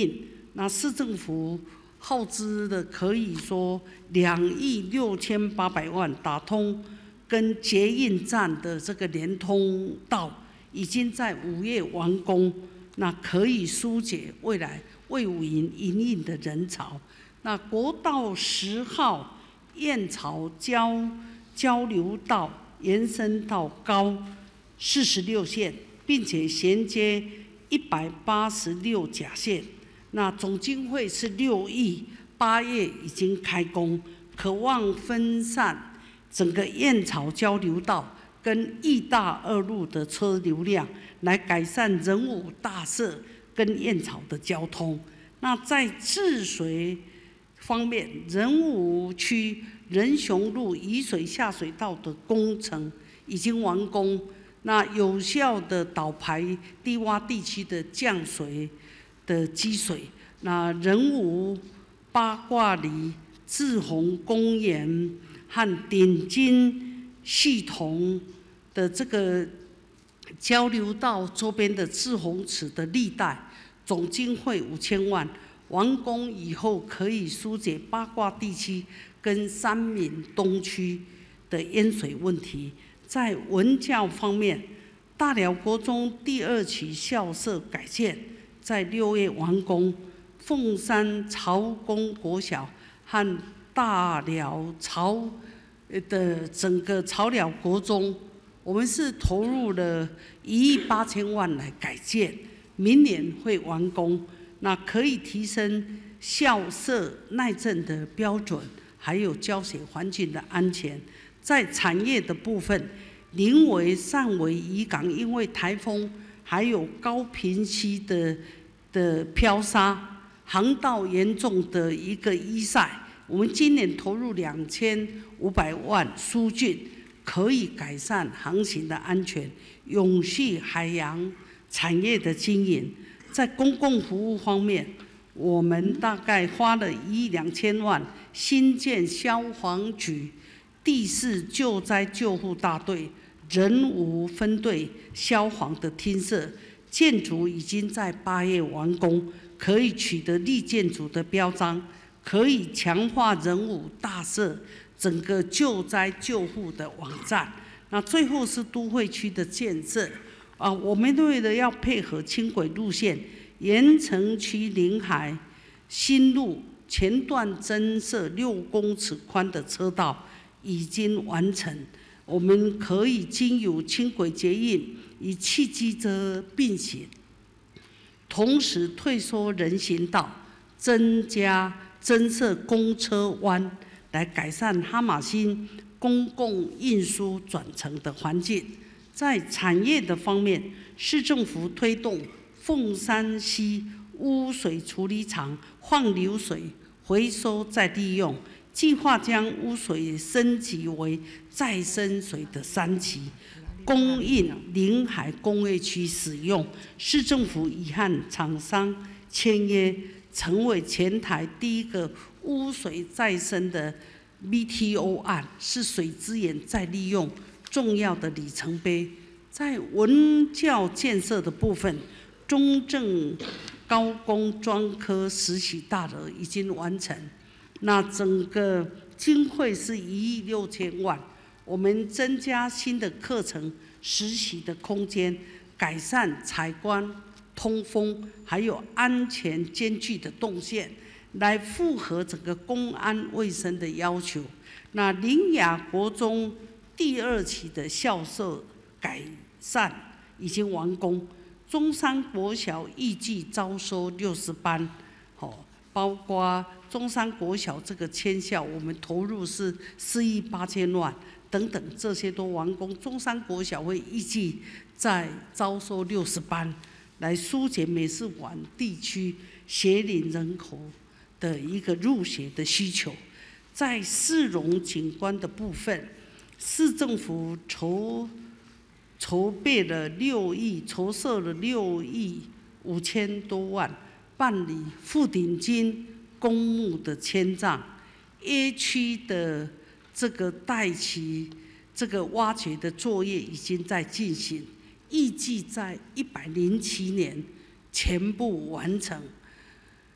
那市政府耗资的可以说两亿六千八百万打通跟捷运站的这个连通道，已经在五月完工，那可以疏解未来卫武营营运的人潮。那国道十号燕巢交交流道延伸到高四十六线，并且衔接一百八十六甲线。那总经费是六亿，八月已经开工，可望分散整个燕巢交流道跟义大二路的车流量，来改善仁武大社跟燕巢的交通。那在治水方面，仁武区仁雄路雨水下水道的工程已经完工，那有效的导排低洼地区的降水的积水。那仁武、八卦里、志宏公园和顶金系统的这个交流道周边的志宏池的历带，总经费五千万。完工以后，可以疏解八卦地区跟三闽东区的淹水问题。在文教方面，大寮国中第二期校舍改建在六月完工，凤山曹公国小和大寮曹的整个曹寮国中，我们是投入了一亿八千万来改建，明年会完工。那可以提升校舍耐震的标准，还有教学环境的安全。在产业的部分，林围、汕尾渔港因为台风还有高屏区的的漂沙，航道严重的一个淤塞，我们今年投入两千五百万疏浚，可以改善航行的安全，永续海洋产业的经营。在公共服务方面，我们大概花了一亿两千万，新建消防局第四救灾救护大队、仁武分队消防的厅舍，建筑已经在八月完工，可以取得立建筑的标章，可以强化仁武大社整个救灾救护的网站。那最后是都会区的建设。啊，我们为了要配合轻轨路线，盐城区临海新路前段增设六公尺宽的车道已经完成，我们可以经由轻轨捷运与汽机车并行，同时退缩人行道，增加增设公车弯，来改善哈马星公共运输转乘的环境。在产业的方面，市政府推动凤山溪污水处理厂放流水回收再利用，计划将污水升级为再生水的三期，供应临海工业区使用。市政府已和厂商签约，成为全台第一个污水再生的 B T O 案，是水资源再利用重要的里程碑。在文教建设的部分，中正高工专科实习大楼已经完成，那整个经费是一亿六千万。我们增加新的课程、实习的空间，改善采光、通风，还有安全兼具的动线，来符合整个公安卫生的要求。那林雅国中第二期的校舍改善已经完工，中山国小预计招收六十班，好，包括中山国小这个迁校，我们投入是四亿八千万等等，这些都完工。中山国小会预计再招收六十班，来疏解美术馆地区学龄人口的一个入学的需求。在市容景观的部分，市政府筹筹备了六亿，筹设了六亿五千多万，办理富鼎金公墓的迁葬 ，A 区的这个代期这个挖掘的作业已经在进行，预计在一百零七年全部完成。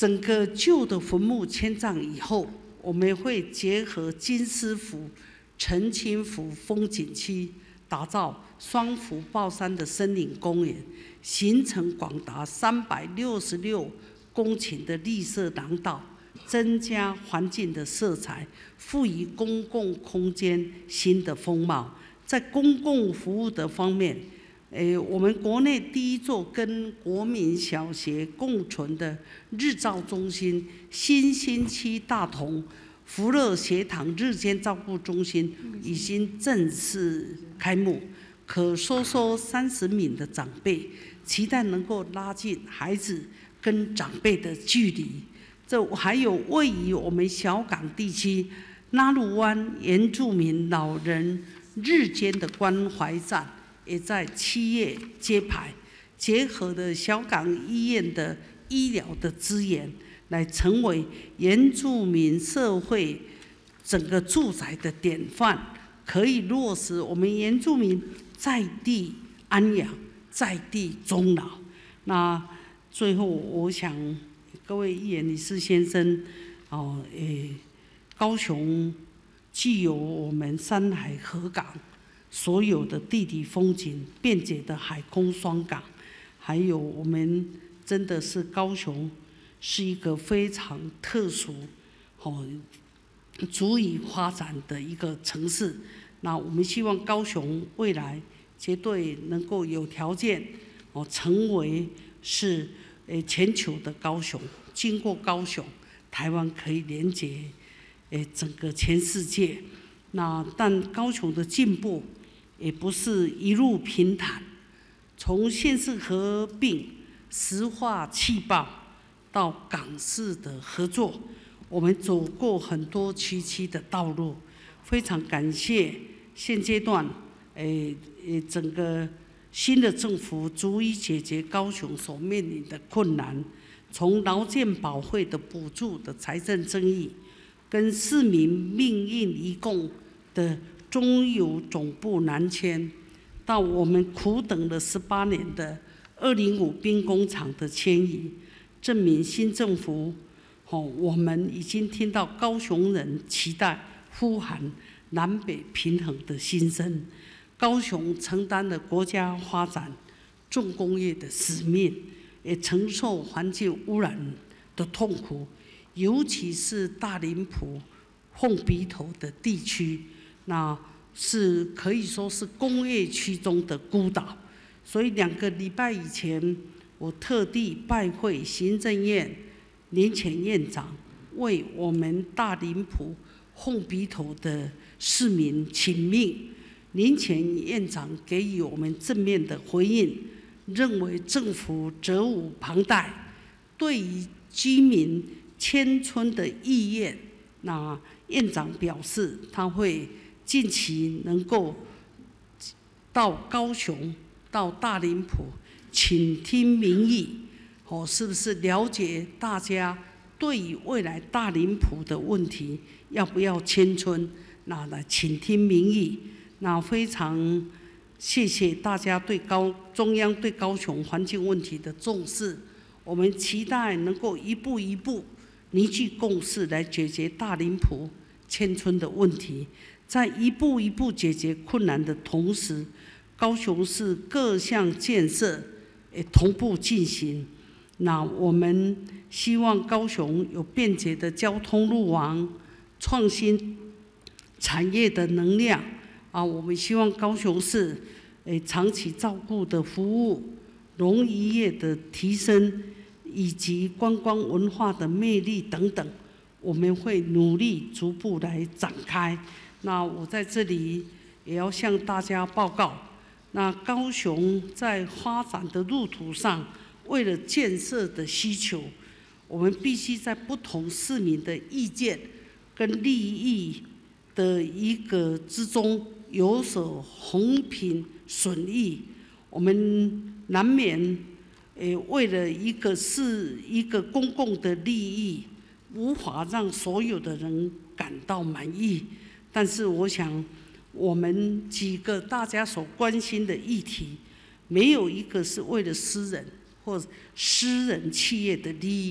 整个旧的坟墓迁葬以后，我们会结合金丝府、澄清府风景区，打造双福抱山的森林公园，形成广达三百六十六公顷的绿色廊道，增加环境的色彩，赋予公共空间新的风貌。在公共服务的方面，诶，我们国内第一座跟国民小学共存的日照中心新兴区大同福乐学堂日间照顾中心已经正式开幕，可收收三十名的长辈，期待能够拉近孩子跟长辈的距离。这还有位于我们小港地区纳鲁湾原住民老人日间的关怀站，也在七月揭牌，结合了小港医院的医疗的资源，来成为原住民社会整个住宅的典范，可以落实我们原住民在地安养、在地终老。那最后，我想各位议员、理事先生，哦，诶，高雄既有我们山海河港所有的地理风景、便捷的海空双港，还有我们真的是高雄是一个非常特殊、哦，足以发展的一个城市。那我们希望高雄未来绝对能够有条件哦，成为是诶全球的高雄。经过高雄，台湾可以连接诶整个全世界。那但高雄的进步也不是一路平坦，从县市合并、石化气爆到港市的合作，我们走过很多崎岖的道路。非常感谢现阶段诶诶整个新的政府逐一解决高雄所面临的困难，从劳健保会的补助的财政争议，跟市民命运移共的中油总部南迁，到我们苦等了十八年的二零五兵工厂的迁移，证明新政府，哦，我们已经听到高雄人期待呼喊南北平衡的心声。高雄承担了国家发展重工业的使命，也承受环境污染的痛苦，尤其是大林埔、凤鼻头的地区，那是可以说是工业区中的孤岛。所以两个礼拜以前，我特地拜会行政院林前院长，为我们大林埔、凤鼻头的市民请命。林前院长给予我们正面的回应，认为政府责无旁贷，对于居民迁村的意愿，那院长表示他会近期能够到高雄、到大林埔倾听民意，哦，是不是了解大家对于未来大林埔的问题要不要迁村，那来倾听民意。那非常谢谢大家对高中央对高雄环境问题的重视，我们期待能够一步一步凝聚共识来解决大林埔迁村的问题，在一步一步解决困难的同时，高雄市各项建设也同步进行。那我们希望高雄有便捷的交通路网、创新产业的能量。啊，我们希望高雄市诶长期照顾的服务、农渔业的提升，以及观光文化的魅力等等，我们会努力逐步来展开。那我在这里也要向大家报告，那高雄在发展的路途上，为了建设的需求，我们必须在不同市民的意见跟利益的一个之中，有所衡平损益，我们难免诶为了一个是一个公共的利益，无法让所有的人感到满意。但是我想，我们几个大家所关心的议题，没有一个是为了私人或私人企业的利益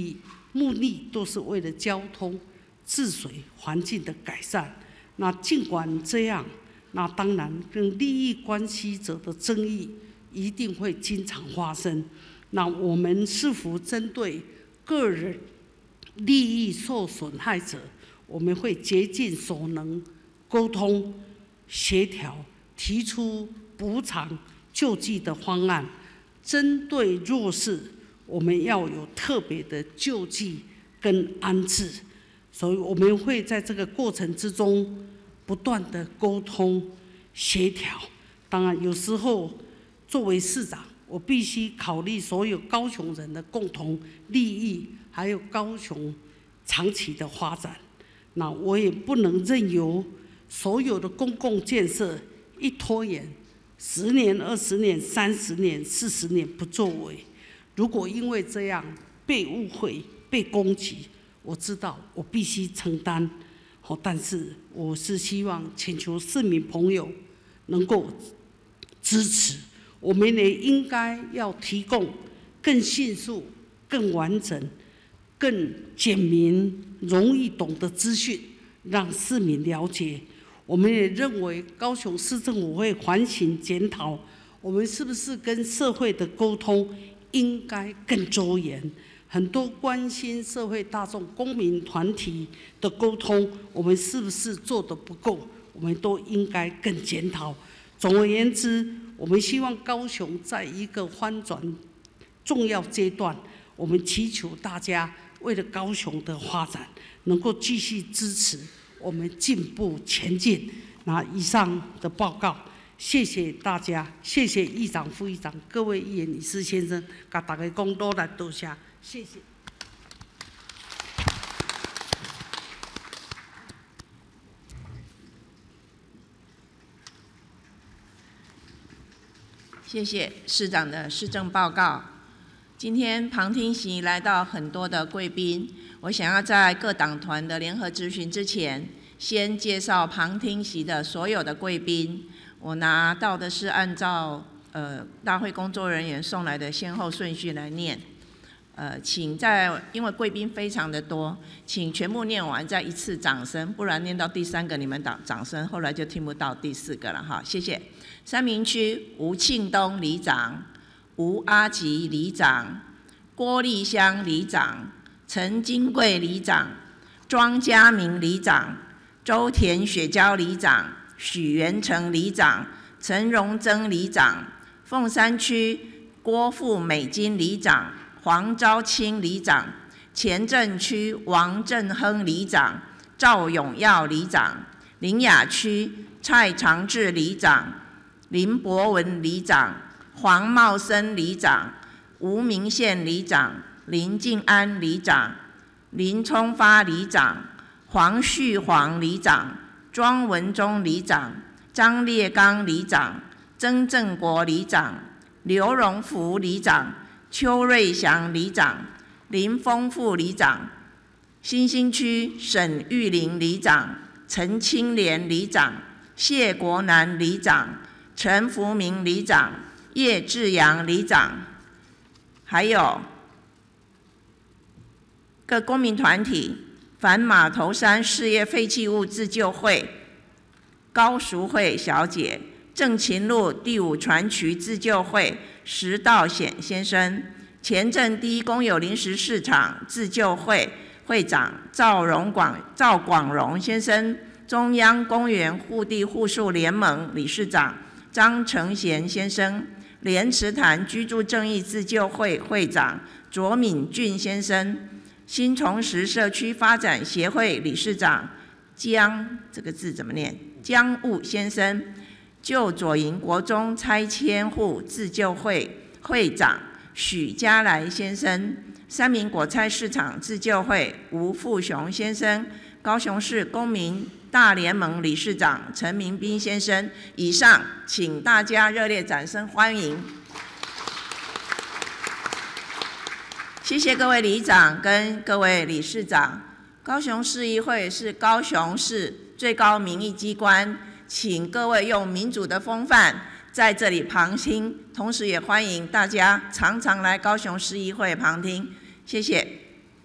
目的都是为了交通、治水、环境的改善。那尽管这样，那当然跟利益关系者的争议一定会经常发生。那我们是否针对个人利益受损害者，我们会竭尽所能沟通、协调，提出补偿救济的方案。针对弱势，我们要有特别的救济跟安置。所以我们会在这个过程之中不断的沟通协调。当然，有时候作为市长，我必须考虑所有高雄人的共同利益，还有高雄长期的发展。那我也不能任由所有的公共建设一拖延，十年、二十年、三十年、四十年不作为。如果因为这样被误会、被攻击，我知道我必须承担。好，但是我是希望请求市民朋友能够支持。我们也应该要提供更迅速、更完整、更简明、容易懂的资讯，让市民了解。我们也认为高雄市政府会反省检讨，我们是不是跟社会的沟通应该更周延。很多关心社会大众、公民团体的沟通，我们是不是做得不够？我们都应该更检讨。总而言之，我们希望高雄在一个翻转重要阶段，我们祈求大家为了高雄的发展，能够继续支持我们进步前进。那以上的报告，谢谢大家，谢谢议长、副议长、各位议员、理事先生，甲大家讲多来多谢，谢谢。 谢谢市长的施政报告。今天旁听席来到很多的贵宾，我想要在各党团的联合质询之前，先介绍旁听席的所有的贵宾。我拿到的是按照呃大会工作人员送来的先后顺序来念。呃，请在因为贵宾非常的多，请全部念完再一次掌声，不然念到第三个你们掌掌声，后来就听不到第四个了哈。谢谢。三民区吴庆东里长、吴阿吉里长、郭立香里长、陈金贵里长、庄家明里长、周田雪娇里长、许元成里长、陈荣增里长、凤山区郭富美金里长、黄昭清里长、前镇区王振亨里长、赵永耀里长、林雅区蔡长志里长、林博文里长、黄茂生里长、吴明宪里长、林敬安里长、林聪发里长、黄旭煌里长、庄文忠里长、张烈刚里长、曾正国里长、刘荣福里长、邱瑞祥里长、林丰富里长、新兴区沈玉玲里长、陈清莲里长、谢国南里长、陈福明里长、叶志阳里长，还有各公民团体反码头山事业废弃物自救会、高淑慧小姐、正勤路第五船渠自救会石道显先生、前镇第一公有临时市场自救会会长赵荣广赵广荣先生、中央公园护地护树联盟理事长张成贤先生、莲池潭居住正义自救会会长卓敏俊先生、新重实社区发展协会理事长江这个字怎么念？江务先生、旧左营国中拆迁户自救会会长许家来先生、三民果菜市场自救会吴富雄先生、高雄市公民大联盟理事长陈明斌先生。以上，请大家热烈掌声欢迎。谢谢各位里长跟各位理事长。高雄市议会是高雄市最高民意机关，请各位用民主的风范在这里旁听，同时也欢迎大家常常来高雄市议会旁听。谢谢。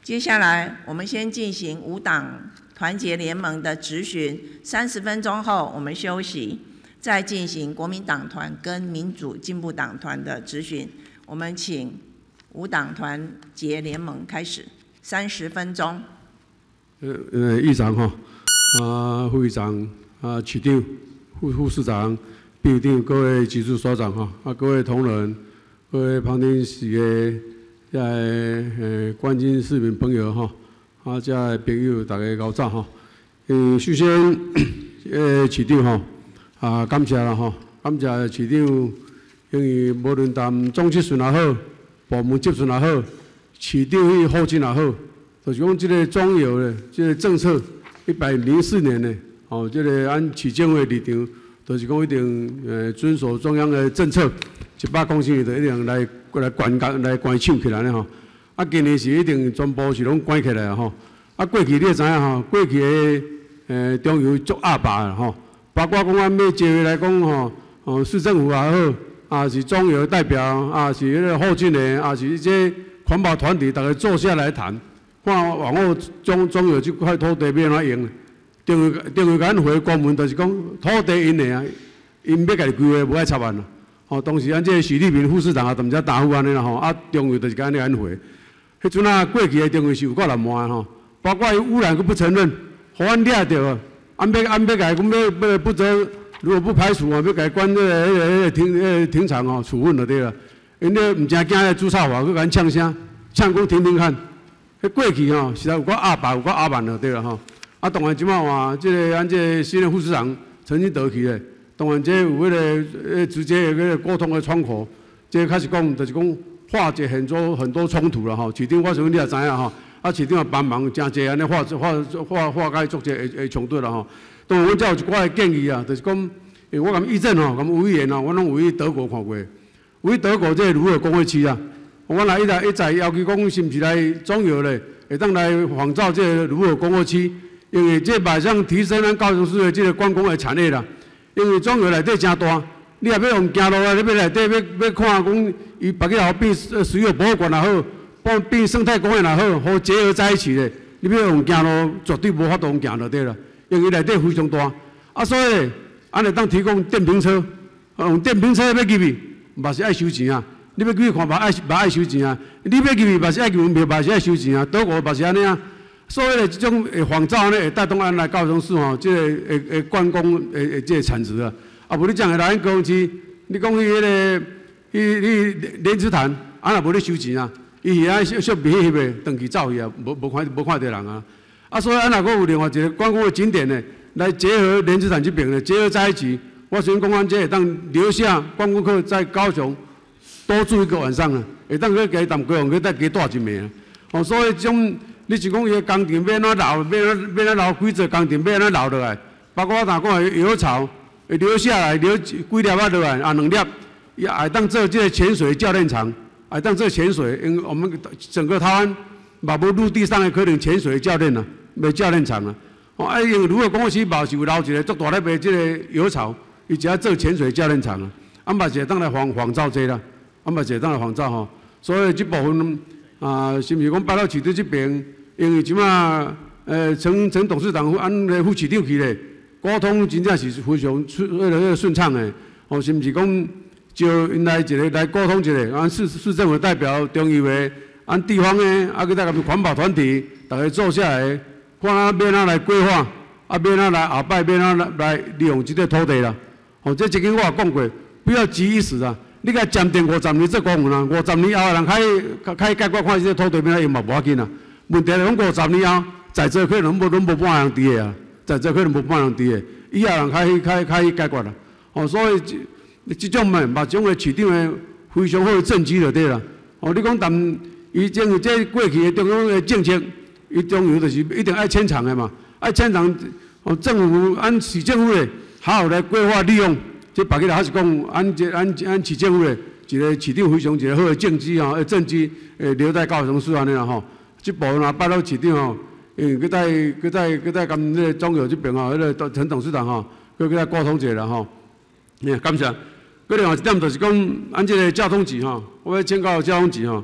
接下来，我们先进行五党团结联盟的质询，三十分钟后我们休息，再进行国民党团跟民主进步党团的质询。我们请五党团结联盟开始，三十分钟。 呃呃，议长哈，啊，副议长啊，市长、副副市长、秘书长、各位技术所长哈，啊，各位同仁，各位旁听席的。在呃，关心市民朋友哈，啊，遮朋友大家高早哈。嗯，首先，呃，市长哈，啊，感谢啦哈，感谢市长，因为无论谈总质询也好，部门质询也好，市长去负责也好，就是讲这个中油的这个政策，一百零四年的，哦，这个按市政府立场，就是讲一定呃遵守中央的政策，一百公斤就一定来。过来关监来关抢起来咧吼，啊，今年是一定全部是拢关起来啊吼。啊，过去你也知影吼，过去的呃中油足压霸啦吼，包括讲咱要接来讲吼，哦市政府也好，啊是中油的代表，啊是迄个后进的，啊是这环保团体，大家坐下来谈，看往后中中油这块土地要安怎用。定位定位咱回公文就是讲土地因的啊，因要家己规划，无爱插案啦。哦，当时咱这许立平副市长啊，同遮答复安尼啦吼，啊，中油就是安尼安回。迄阵啊，过去的中油是有够难骂吼，包括污染佮不承认，互阮抓着啊，安要安要甲伊讲要要不责，如果不排除啊，要甲伊关迄个迄个迄个停迄个停场吼，处分就对啦。因咧毋正惊迄朱臭华，佮甲咱呛声，呛讲听听看。迄过去吼，实在有够压霸，有够压慢就对啦吼。啊，当然即摆话，即个咱这新的副市长曾经得去的。当然，这有迄个呃直接迄个沟通的窗口，这开始讲就是讲化解很多很多冲突了吼。市长我想你也知影吼，啊市长也帮忙真济安尼化化化化解足济会会冲突了吼。当然，阮才有一寡建议啊，就是讲，诶，我感觉议政吼，咁委员哦，我拢有去德国看过，有去德国这如何工业区啊，我来一来一再要求讲，是毋是来中油咧，会当来仿照这个如何工业区，因为这马上提升咱高雄市的这个观光的产业啦。因为中油内底真大，你也要用行路啊，你要内底要要看讲，伊别个好变水有博物馆也好，变变生态公园也好，好结合在一起的。你要用行路，绝对无法度用行就对啦，因为内底非常大。啊，所以安尼当提供电瓶车，用电瓶车要入去，嘛是爱收钱啊。你要去看嘛爱嘛爱收钱啊。你要入去嘛是爱门票，嘛是爱收钱啊。德国嘛是安尼啊。所以咧，这种诶仿照呢，会带动咱来高雄市吼，即个诶诶观光诶诶即个产值啊。啊，无你讲个来高雄市，你讲去迄个去去莲池潭，啊若无你收钱啊，伊遐小小瞥翕诶，登去走去啊，无无看无看到人啊。啊，所以啊若佫有另外一个观光的景点呢，来结合莲池潭这边呢，结合在一起。我相信公安这会当留下观光客在高雄多住一个晚上啊，会当去加淡高雄去再加住一暝啊。哦，所以种。你是讲伊个工程要安怎留，要安要安怎留规则工程要安怎留落来，包括我若讲油槽会留下来，留几粒啊落来，啊两粒，也会当做这个潜水教练场，会当做潜水，因为我们整个台湾嘛无陆地上的可能潜水教练啊，没教练场啊。哦，啊，因为如果讲起嘛是有留一个足大粒的这个油槽，伊只要做潜水教练场啊，啊嘛是当来仿仿照这啦，啊嘛是当来仿照吼，所以这部分啊，是毋是讲摆到市长这边？因为即马，呃，陈陈董事长按个副市长去咧，沟通真正是非常顺，为了迄个顺畅诶。哦，是毋是讲就因来一个来沟通一下，按市市政府代表、中油诶，按地方诶，啊，佮再甲环保团体，大家坐下来，看啊要哪来规划，啊要哪来后摆要哪来利用即个土地啦。哦，这曾经我也讲过，不要急一时啊。你甲暂定五十年做公务啦，五十年后人开开解决看即个土地要哪用嘛无要紧啊。问题是讲五十年后，在座可能无拢无半样伫个啊，在座可能无半样伫个，以后人开始开开始解决啦。哦，所以即即种嘛，目种个市长个非常好个政绩就对啦。哦，你讲但伊政这过去个中央个政策，伊中油就是一定爱迁厂个嘛，爱迁厂，哦，政府按市政府咧，好好来规划利用。即别个还是讲按这按按市政府咧，一个市长非常一个好个政绩吼，政绩诶留在高雄市安尼啦吼。这部分啊，摆到市长吼，因为佮再佮再佮再跟迄个中油这边吼，迄个陈董事长吼，佮佮再沟通一下啦吼。感谢。佮另外一点就是讲，咱这个交通局吼，我要请教交通局吼，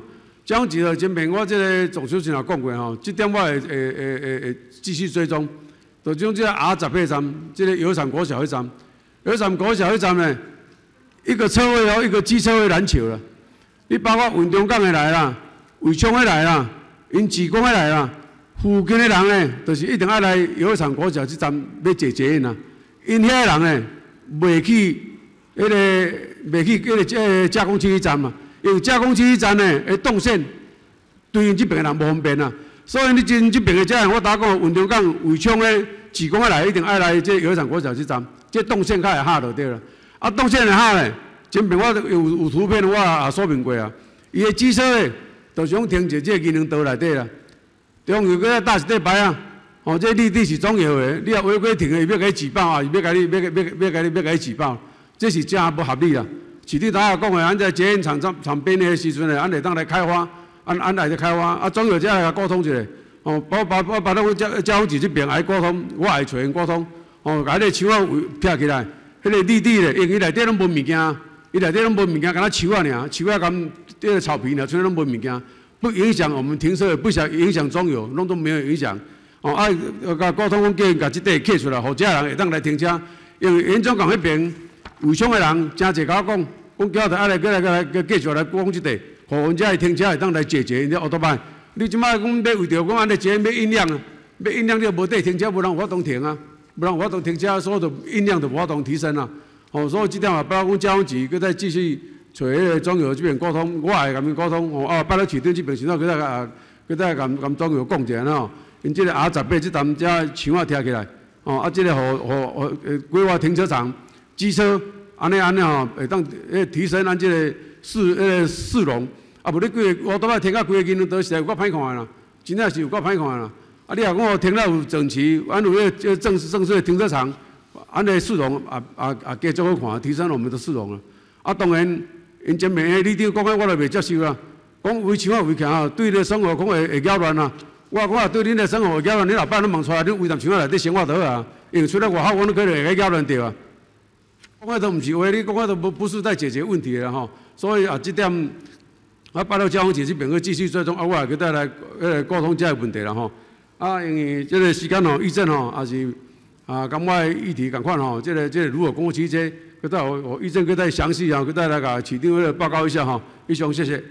交通局的前面我这个总书记也讲过吼，这点我会会会会会继续追踪。就种这个 R 十八站，这个油厂国小一站，油厂国小一站呢，一个车位哦，一个机车位难求了。你包括运中港的来啦，伟昌的来啦，因职工的来啦，附近的人呢，就是一定要来油厂国小这站要坐捷运啦。因遐人呢，袂去迄、那个袂去迄个这加工区站嘛，因为加工区站呢，会动线对因这边的人无方便啊。所以你真这边的这样，我打讲运中港伟昌的。职工来一定爱来这油厂国小这站，这动线较会下就对了。啊，动线会下咧，前面我有有图片，我也说明过啊。伊的机车咧，就是用停在这个机能道内底啦。中油搁打一块牌啊，哦，这你你是中油的，你若违规停的，伊要甲你举报啊，伊要甲你要要要要甲你要甲你举报，这是真不合理啦。是你头下讲的，咱在捷运厂厂厂边的时阵咧，咱会当来开发，按按来就开发，啊，中油才来沟通一下。哦，把把把把咱交交通局这边来沟通，我会找因沟通。哦，把迄个树啊撇起来，迄个绿地咧，因伊内底拢无物件，伊内底拢无物件，敢若树啊尔，树啊咁这个草皮呢，所以拢无物件，不影响我们停车，不想影响中油，拢都没有影响。哦，啊，甲沟通讲叫因甲这块刻出来，互这人会当来停车。因为严总港迄边有厂的人真侪甲我讲，讲叫他爱来过来过来继续来讲这块，互阮遮的停车会当来解决因这奥多曼。你即摆讲要为着讲安尼捷运要音量啊，要音量你无地停车，无人有法度停啊，无人有法度停车，所以就音量就无法度提升啊。哦，所以即点啊，包括讲交通局，佮再继续找迄个中油这边沟通，我会甲因沟通。哦，啊，摆到市长这边时阵，佮再甲佮再甲甲中油讲者喏，因即个 R 十八这站遮墙啊贴起来，哦，啊，即个互互互规划停车场、机车安尼安尼吼，会当诶提升咱即个市诶市容。啊，无你规个我倒摆停到规个机能都实在有够歹看啦，真正是有够歹看啦。啊，你若讲我停了有整齐，安有迄个正式正式的停车场，安尼市容也也也加足好看，提升我们的市容啊。啊，当然，因前面诶李长讲诶，我就袂接受啦。讲围墙啊围墙啊，对你生活讲会会扰乱啊。我我也对恁的生活会扰乱，恁老板拢望出来，恁围在墙内底生活就好啊。因为出来外口，我都可能会扰乱掉啊。讲诶都毋是话，你讲诶都不不是在解决问题啦吼。所以啊，这点。啊，摆到交通局这边去继续追踪，啊，我也去带来呃沟通这个问题啦吼。啊，因为这个时间吼，议政吼，也是啊，跟我议题共款吼，这个这个如何公期这，去带我我议政去再详细啊，去带来甲市长来报告一下吼。以上谢谢。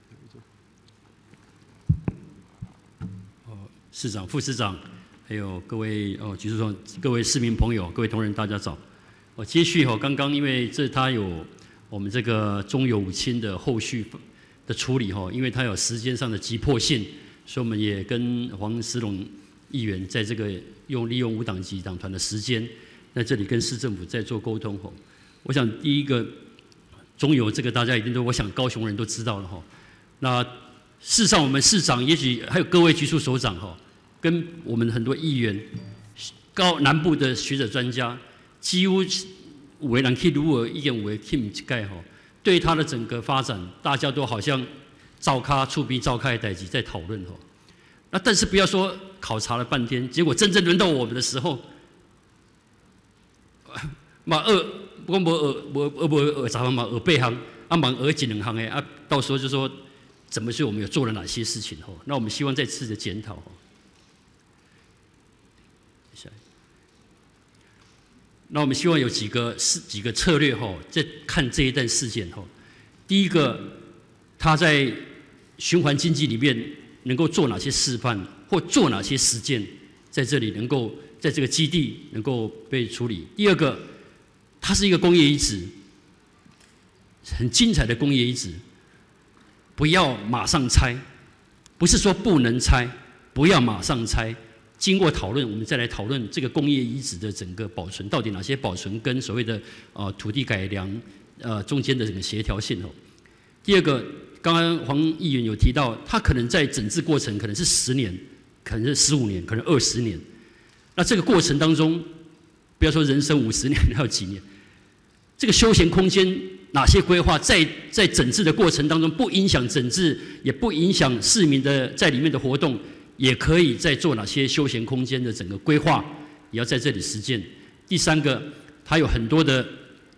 哦，市长、副市长，还有各位哦，局处长、各位市民朋友、各位同仁，大家早。我接续吼，刚刚因为这他有我们这个中油五轻的后续的处理哈，因为它有时间上的急迫性，所以我们也跟黄思龙议员在这个用利用无党籍党团的时间，在这里跟市政府在做沟通哈。我想第一个中油这个大家一定都，我想高雄人都知道了哈。那事实上我们市长，也许还有各位局处首长哈，跟我们很多议员、高南部的学者专家，几乎有的人去如何意见有的去唔一概哈。对它的整个发展，大家都好像照咖触逼照开的代志在讨论吼。那但是不要说考察了半天，结果真正轮到我们的时候，嘛二不过无二无无二十行嘛二八行，啊嘛二几两行诶啊，到时候就说怎么是我们有做了哪些事情吼？那我们希望再次的检讨吼。那我们希望有几个是几个策略吼，在看这一段事件吼。第一个，他在循环经济里面能够做哪些示范，或做哪些实践，在这里能够在这个基地能够被处理。第二个，它是一个工业遗址，很精彩的工业遗址，不要马上拆，不是说不能拆，不要马上拆。经过讨论，我们再来讨论这个工业遗址的整个保存，到底哪些保存跟所谓的呃土地改良呃中间的整个协调性哦。第二个，刚刚黄议员有提到，他可能在整治过程可能是十年，可能是十五年，可能二十年。那这个过程当中，不要说人生五十年，还有几年，这个休闲空间哪些规划，在在整治的过程当中不影响整治，也不影响市民的在里面的活动。也可以在做哪些休闲空间的整个规划，也要在这里实践。第三个，它有很多的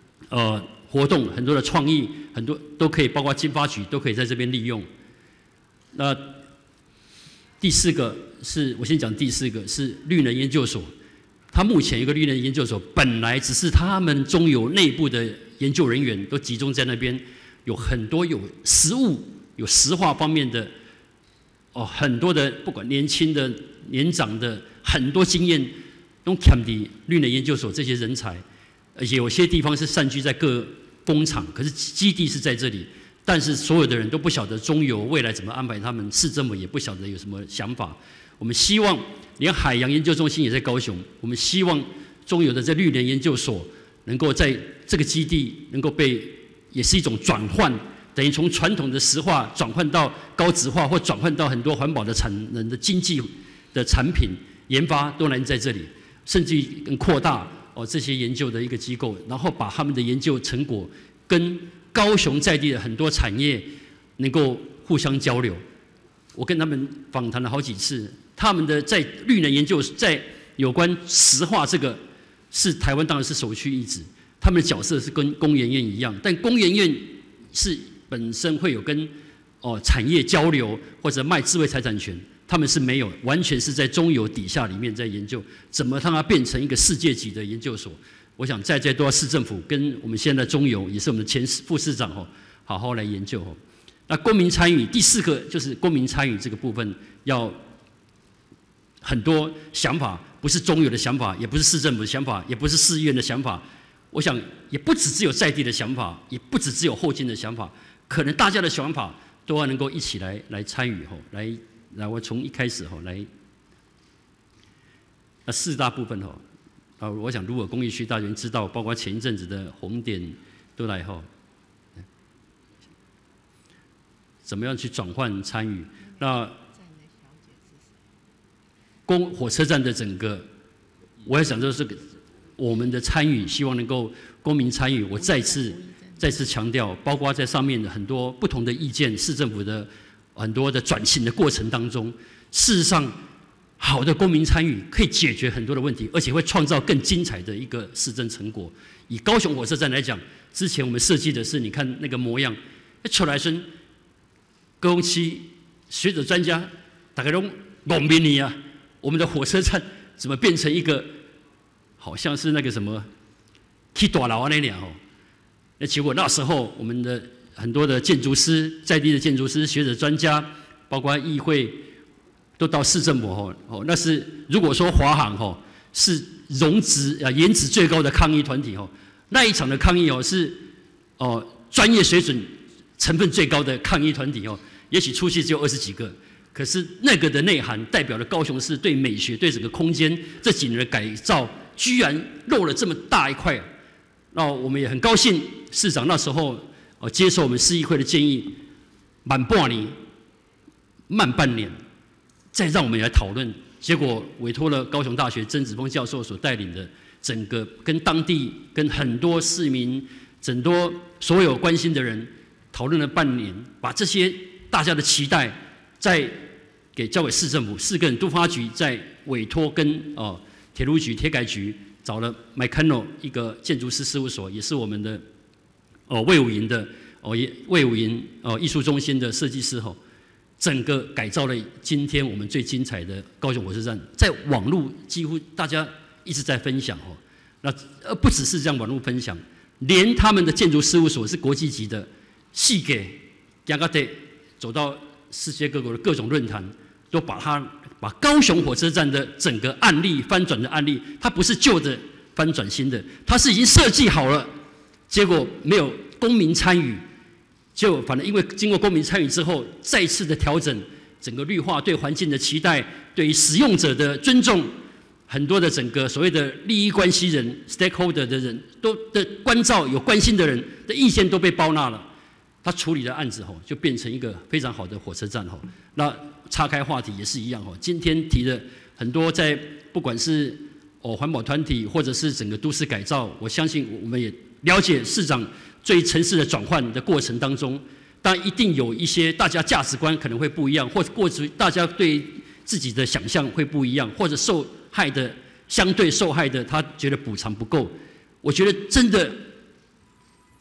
呃活动，很多的创意，很多都可以，包括经发局都可以在这边利用。 那第四个是我先讲第四个是绿能研究所，它目前有一个绿能研究所，本来只是他们中油内部的研究人员都集中在那边，有很多有实物、有石化方面的哦，很多的不管年轻的、年长的，很多经验都欠的绿能研究所这些人才，而且有些地方是散居在各工厂，可是基地是在这里。但是所有的人都不晓得中油未来怎么安排他们，市政府也不晓得有什么想法。我们希望，连海洋研究中心也在高雄，我们希望中油的这绿能研究所能够在这个基地能够被，也是一种转换，等于从传统的石化转换到高质化，或转换到很多环保的产能的经济的产品研发都能在这里，甚至更扩大哦这些研究的一个机构，然后把他们的研究成果跟高雄在地的很多产业能够互相交流。我跟他们访谈了好几次，他们的在绿能研究，在有关石化这个，是台湾当然是首屈一指。他们的角色是跟工研院一样，但工研院是本身会有跟哦产业交流或者卖智慧财产权，他们是没有，完全是在中油底下里面在研究怎么让它变成一个世界级的研究所。我想在在都要市政府跟我们现在的中油，也是我们的前副市长吼，好好来研究吼。那公民参与，第四个就是公民参与这个部分，要很多想法，不是中油的想法，也不是市政府的想法，也不是市议员的想法。我想也不只只有在地的想法，也不只只有后进的想法，可能大家的想法都要能够一起来来参与吼，来来我从一开始吼来，那四大部分吼。啊，我想如果工业区大家知道，包括前一阵子的红点都来后，怎么样去转换参与？那公火车站的整个，我也想就是我们的参与，希望能够公民参与。我再次再次强调，包括在上面的很多不同的意见，市政府的很多的转型的过程当中，事实上。好的公民参与可以解决很多的问题，而且会创造更精彩的一个市政成果。以高雄火车站来讲，之前我们设计的是，你看那个模样，出来时，高雄区学者专家大概都懵逼你啊，我们的火车站怎么变成一个好像是那个什么去大楼那样哦？那结果那时候我们的很多的建筑师，在地的建筑师、学者专家，包括议会。都到市政府吼，哦，那是如果说华航吼是容值啊颜值最高的抗议团体吼，那一场的抗议哦是哦专业水准成分最高的抗议团体哦，也许出席只有二十几个，可是那个的内涵代表了高雄市对美学、对整个空间这几年的改造，居然漏了这么大一块。那我们也很高兴，市长那时候哦接受我们市议会的建议，慢半年，慢半年。再让我们来讨论，结果委托了高雄大学曾子峰教授所带领的整个跟当地、跟很多市民、很多所有关心的人讨论了半年，把这些大家的期待，再给交给市政府，市跟都发局再委托跟哦铁路局、铁改局找了 Micano 一个建筑师事务所，也是我们的哦魏武营的哦魏武营哦艺术中心的设计师吼。整个改造了今天我们最精彩的高雄火车站，在网络几乎大家一直在分享哦。那呃不只是这样网络分享，连他们的建筑事务所是国际级的，细给雅加德走到世界各国的各种论坛，都把它把高雄火车站的整个案例翻转的案例，它不是旧的翻转新的，它是已经设计好了，结果没有公民参与。就反正因为经过公民参与之后，再次的调整整个绿化对环境的期待，对于使用者的尊重，很多的整个所谓的利益关系人 （stakeholder） 的人都的关照、有关心的人的意见都被包纳了。他处理的案子吼，就变成一个非常好的火车站吼。那岔开话题也是一样吼，今天提的很多在不管是哦环保团体或者是整个都市改造，我相信我们也了解市长。对城市的转换的过程当中，当然一定有一些大家价值观可能会不一样，或者过去大家对自己的想象会不一样，或者受害的相对受害的他觉得补偿不够。我觉得真的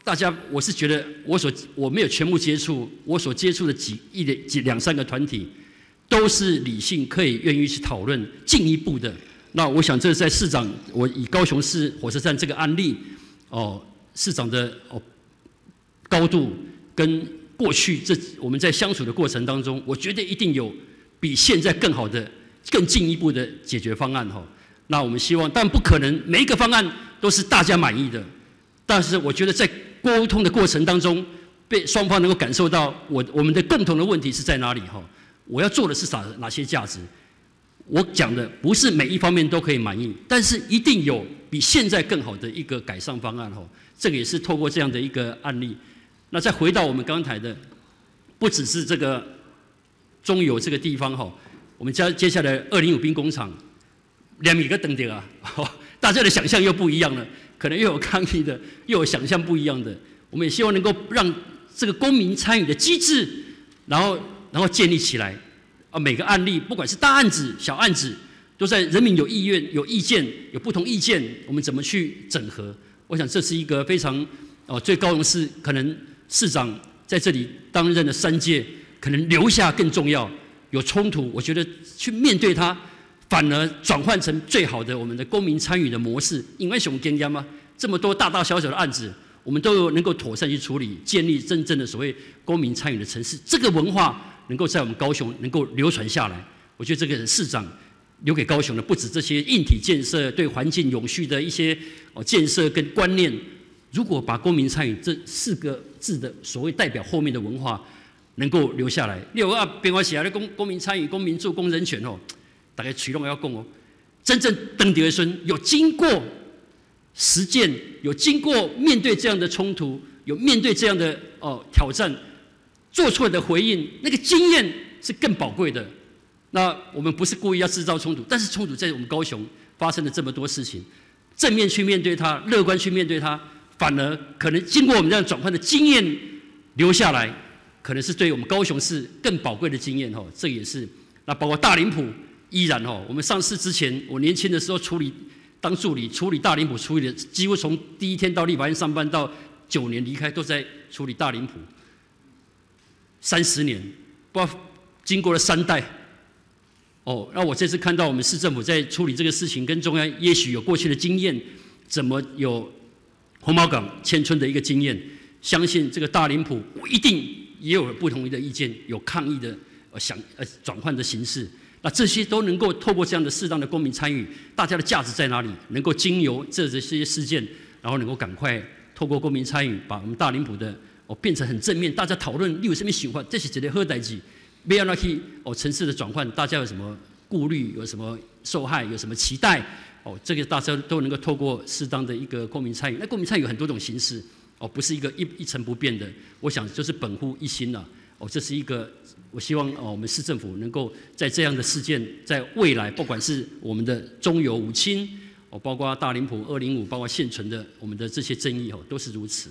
大家我是觉得我所我没有全部接触，我所接触的几一的几两三个团体，都是理性，可以愿意去讨论进一步的。那我想这是在市长，我以高雄市火车站这个案例，哦，市长的哦高度跟过去这我们在相处的过程当中，我觉得一定有比现在更好的、更进一步的解决方案哈。那我们希望，但不可能每一个方案都是大家满意的。但是我觉得在沟通的过程当中，被双方能够感受到我我们的共同的问题是在哪里哈？我要做的是哪哪些价值？我讲的不是每一方面都可以满意，但是一定有比现在更好的一个改善方案哈。这个也是透过这样的一个案例。那再回到我们刚才的，不只是这个中油这个地方哈，我们接接下来二零五兵工厂两米个等点啊，大家的想象又不一样了。可能又有抗议的，又有想象不一样的。我们也希望能够让这个公民参与的机制，然后然后建立起来。啊，每个案例，不管是大案子、小案子，都在人民有意愿、有意见、有不同意见，我们怎么去整合？我想这是一个非常哦，最高雄市可能市长在这里担任了三届，可能留下更重要。有冲突，我觉得去面对它。反而转换成最好的我们的公民参与的模式，因为熊经验嘛，这么多大大小小的案子，我们都有能够妥善去处理，建立真正的所谓公民参与的城市，这个文化能够在我们高雄能够流传下来。我觉得这个市长留给高雄的不止这些硬体建设，对环境永续的一些哦建设跟观念，如果把公民参与这四个字的所谓代表后面的文化能够留下来，六啊，变化起来的公公民参与、公民主、公人权哦。大概取动要供哦，真正登迪尔孙有经过实践，有经过面对这样的冲突，有面对这样的哦挑战，做出来的回应，那个经验是更宝贵的。那我们不是故意要制造冲突，但是冲突在我们高雄发生了这么多事情，正面去面对它，乐观去面对它，反而可能经过我们这样转换的经验留下来，可能是对我们高雄市更宝贵的经验哦。这也是那包括大林埔。依然哦，我们上市之前，我年轻的时候处理当助理，处理大林埔，处理的几乎从第一天到立法院上班到九年离开，都在处理大林埔。三十年，不知道经过了三代。哦，那我这次看到我们市政府在处理这个事情，跟中央也许有过去的经验，怎么有红毛港迁村的一个经验，相信这个大林埔一定也有不同的意见，有抗议的呃想呃转换的形式。那这些都能够透过这样的适当的公民参与，大家的价值在哪里？能够经由这这些事件，然后能够赶快透过公民参与，把我们大林埔的哦变成很正面，大家讨论你有什么想法，这是一个好代志。不要那去哦城市的转换，大家有什么顾虑，有什么受害，有什么期待？哦，这个大家都能够透过适当的一个公民参与。那公民参与有很多种形式，哦，不是一个一一成不变的。我想就是本乎一心了。哦，这是一个。我希望哦，我们市政府能够在这样的事件，在未来，不管是我们的中油五轻，哦，包括大林埔二零五，包括现存的我们的这些争议哦，都是如此。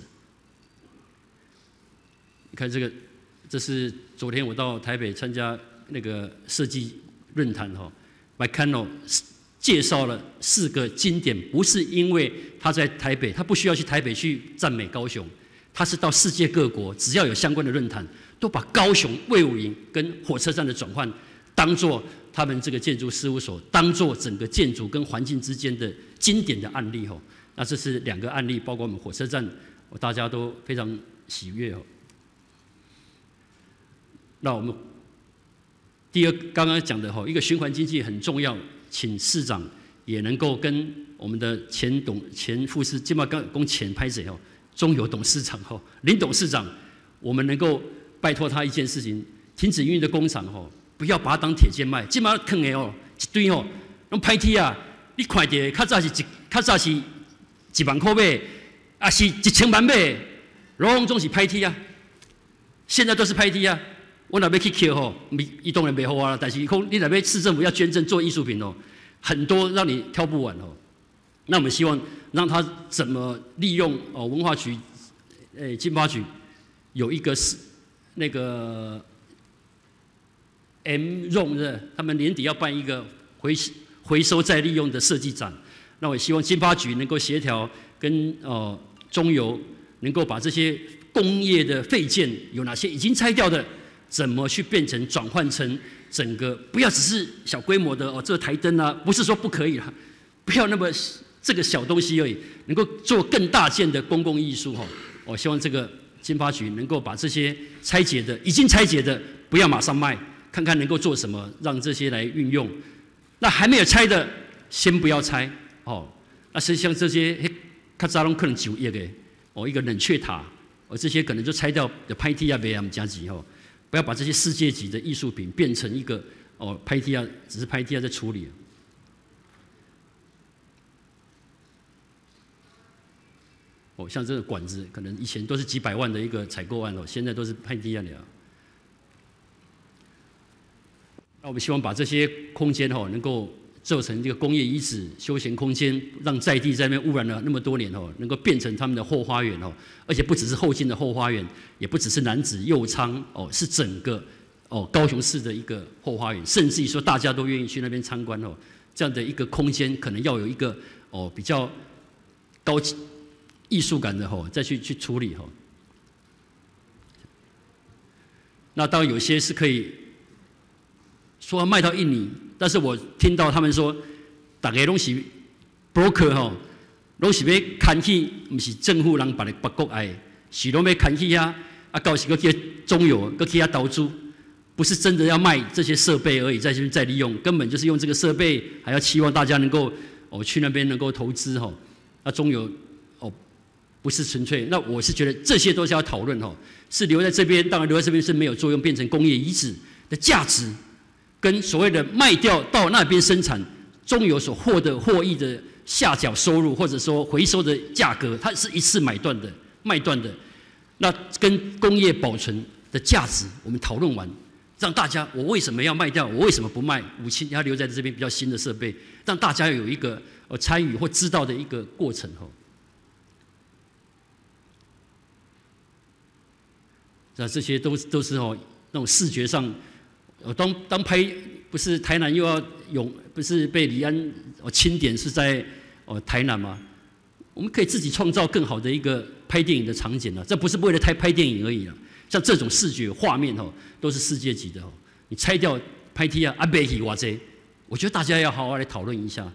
你看这个，这是昨天我到台北参加那个设计论坛哈 ，Micano 介绍了四个经典，不是因为他在台北，他不需要去台北去赞美高雄，他是到世界各国，只要有相关的论坛。都把高雄卫武营跟火车站的转换当作他们这个建筑事务所，当作整个建筑跟环境之间的经典的案例吼。那这是两个案例，包括我们火车站，大家都非常喜悦哦。那我们第二刚刚讲的吼，一个循环经济很重要，请市长也能够跟我们的前董前副市，今嘛刚讲前拍者哦，中油董事长吼，林董事长，我们能够。拜托他一件事情，停止营运的工厂吼，不要把它当铁件卖。即马坑的哦，一堆吼，拢歹铁啊！你看到较早是一，较早是一万块买，啊是一千万买，拢总是歹铁啊。现在都是歹铁啊。我若要去捡吼，伊当然袂好啊。但是讲你若要市政府要捐赠做艺术品哦，很多让你挑不完哦。那我们希望让他怎么利用哦文化局，诶经发局有一个是。那个 M 用的，他们年底要办一个回回收再利用的设计展。那我也希望经发局能够协调跟呃中油能够把这些工业的废件有哪些已经拆掉的，怎么去变成转换成整个不要只是小规模的哦，这个台灯啊，不是说不可以啦，不要那么这个小东西而已，能够做更大件的公共艺术哈。我希望这个经发局能够把这些拆解的、已经拆解的，不要马上卖，看看能够做什么，让这些来运用。那还没有拆的，先不要拆哦。那实际上这些较早拢可能就业的哦，一个冷却塔，哦这些可能就拆掉的拍梯啊，别样加急哦，不要把这些世界级的艺术品变成一个哦拍梯啊，只是拍梯啊在处理。哦，像这个管子，可能以前都是几百万的一个采购案哦，现在都是拍梯啊了。那我们希望把这些空间哦，能够做成这个工业遗址、休闲空间，让在地在那边污染了那么多年哦，能够变成他们的后花园哦，而且不只是后进的后花园，也不只是楠梓、右昌哦，是整个哦高雄市的一个后花园，甚至于说大家都愿意去那边参观哦，这样的一个空间，可能要有一个哦比较高艺术感的吼，再去去处理吼。那当然有些是可以说卖到印尼，但是我听到他们说，大家拢是 broker 吼，拢是要看去，不是政府人把你北国来，是拢要看去啊，啊，到时个去中油，个去啊投资，不是真的要卖这些设备而已，在这边再利用，根本就是用这个设备，还要期望大家能够哦去那边能够投资吼，那中油。不是纯粹，那我是觉得这些都是要讨论哦，是留在这边，当然留在这边是没有作用，变成工业遗址的价值，跟所谓的卖掉到那边生产，中油所获得获益的下脚收入，或者说回收的价格，它是一次买断的、卖断的，那跟工业保存的价值，我们讨论完，让大家我为什么要卖掉，我为什么不卖，武器要留在这边比较新的设备，让大家有一个呃参与或知道的一个过程哦。那这些都都是哦，那种视觉上，呃，当当拍不是台南又要永不是被李安哦钦点是在哦台南嘛？我们可以自己创造更好的一个拍电影的场景了，这不是为了拍拍电影而已了。像这种视觉画面哦，都是世界级的哦。你拆掉拍梯啊，阿贝起哇这，我觉得大家要好好来讨论一下。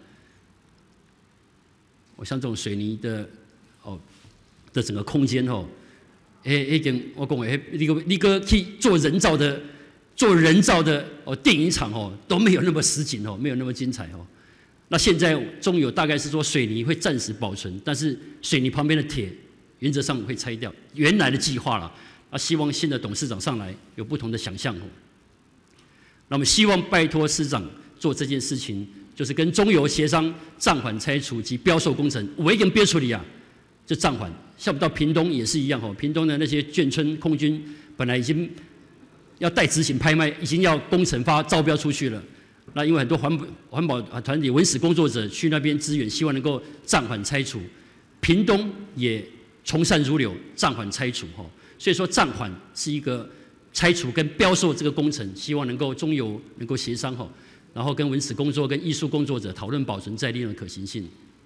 我像这种水泥的哦的整个空间哦。诶，已经我讲诶，你个你个去做人造的、做人造的哦电影厂哦都没有那么实景哦，没有那么精彩哦。那现在中油大概是说水泥会暂时保存，但是水泥旁边的铁原则上会拆掉，原来的计划了。那希望新的董事长上来有不同的想象哦。那我们希望拜托市长做这件事情，就是跟中油协商暂缓拆除及标售工程，我已经标处理啊。就暂缓，像我们到屏东也是一样吼，屏东的那些眷村空军本来已经要待执行拍卖，已经要工程发招标出去了。那因为很多环保环保团体、文史工作者去那边支援，希望能够暂缓拆除。屏东也从善如流，暂缓拆除吼。所以说暂缓是一个拆除跟标售这个工程，希望能够中油能够协商吼，然后跟文史工作、跟艺术工作者讨论保存再利用的可行性。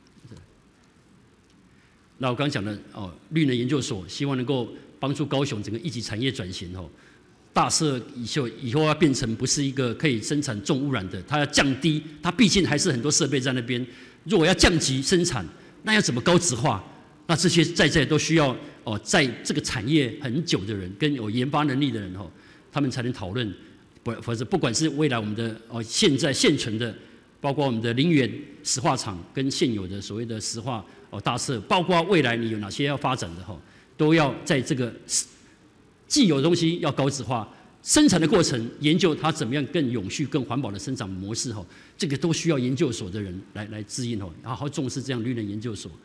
那我刚刚讲的哦，绿能研究所希望能够帮助高雄整个一级产业转型哦，大社以后以后要变成不是一个可以生产重污染的，它要降低，它毕竟还是很多设备在那边。如果要降级生产，那要怎么高值化？那这些在在都需要哦，在这个产业很久的人跟有研发能力的人哦，他们才能讨论。不，否则不管是未来我们的哦现在现存的，包括我们的林园石化厂跟现有的所谓的石化。哦，大社包括未来你有哪些要发展的哈，都要在这个既有的东西要高质化，生产的过程研究它怎么样更永续、更环保的生产模式哈，这个都需要研究所的人来来指引哦，好好重视这样绿能研究所。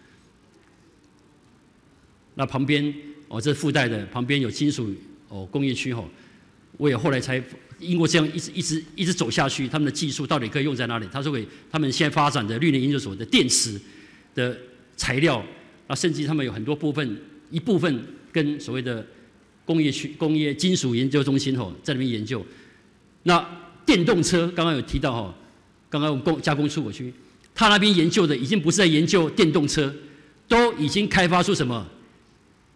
那旁边哦，这附带的旁边有金属哦工业区哈，我也后来才因为这样一直一直一直走下去，他们的技术到底可以用在哪里？他说给他们现在发展的绿能研究所的电池的。材料啊，甚至他们有很多部分，一部分跟所谓的工业区、工业金属研究中心吼，在那边研究。那电动车刚刚有提到吼，刚刚我们工加工出口区，他那边研究的已经不是在研究电动车，都已经开发出什么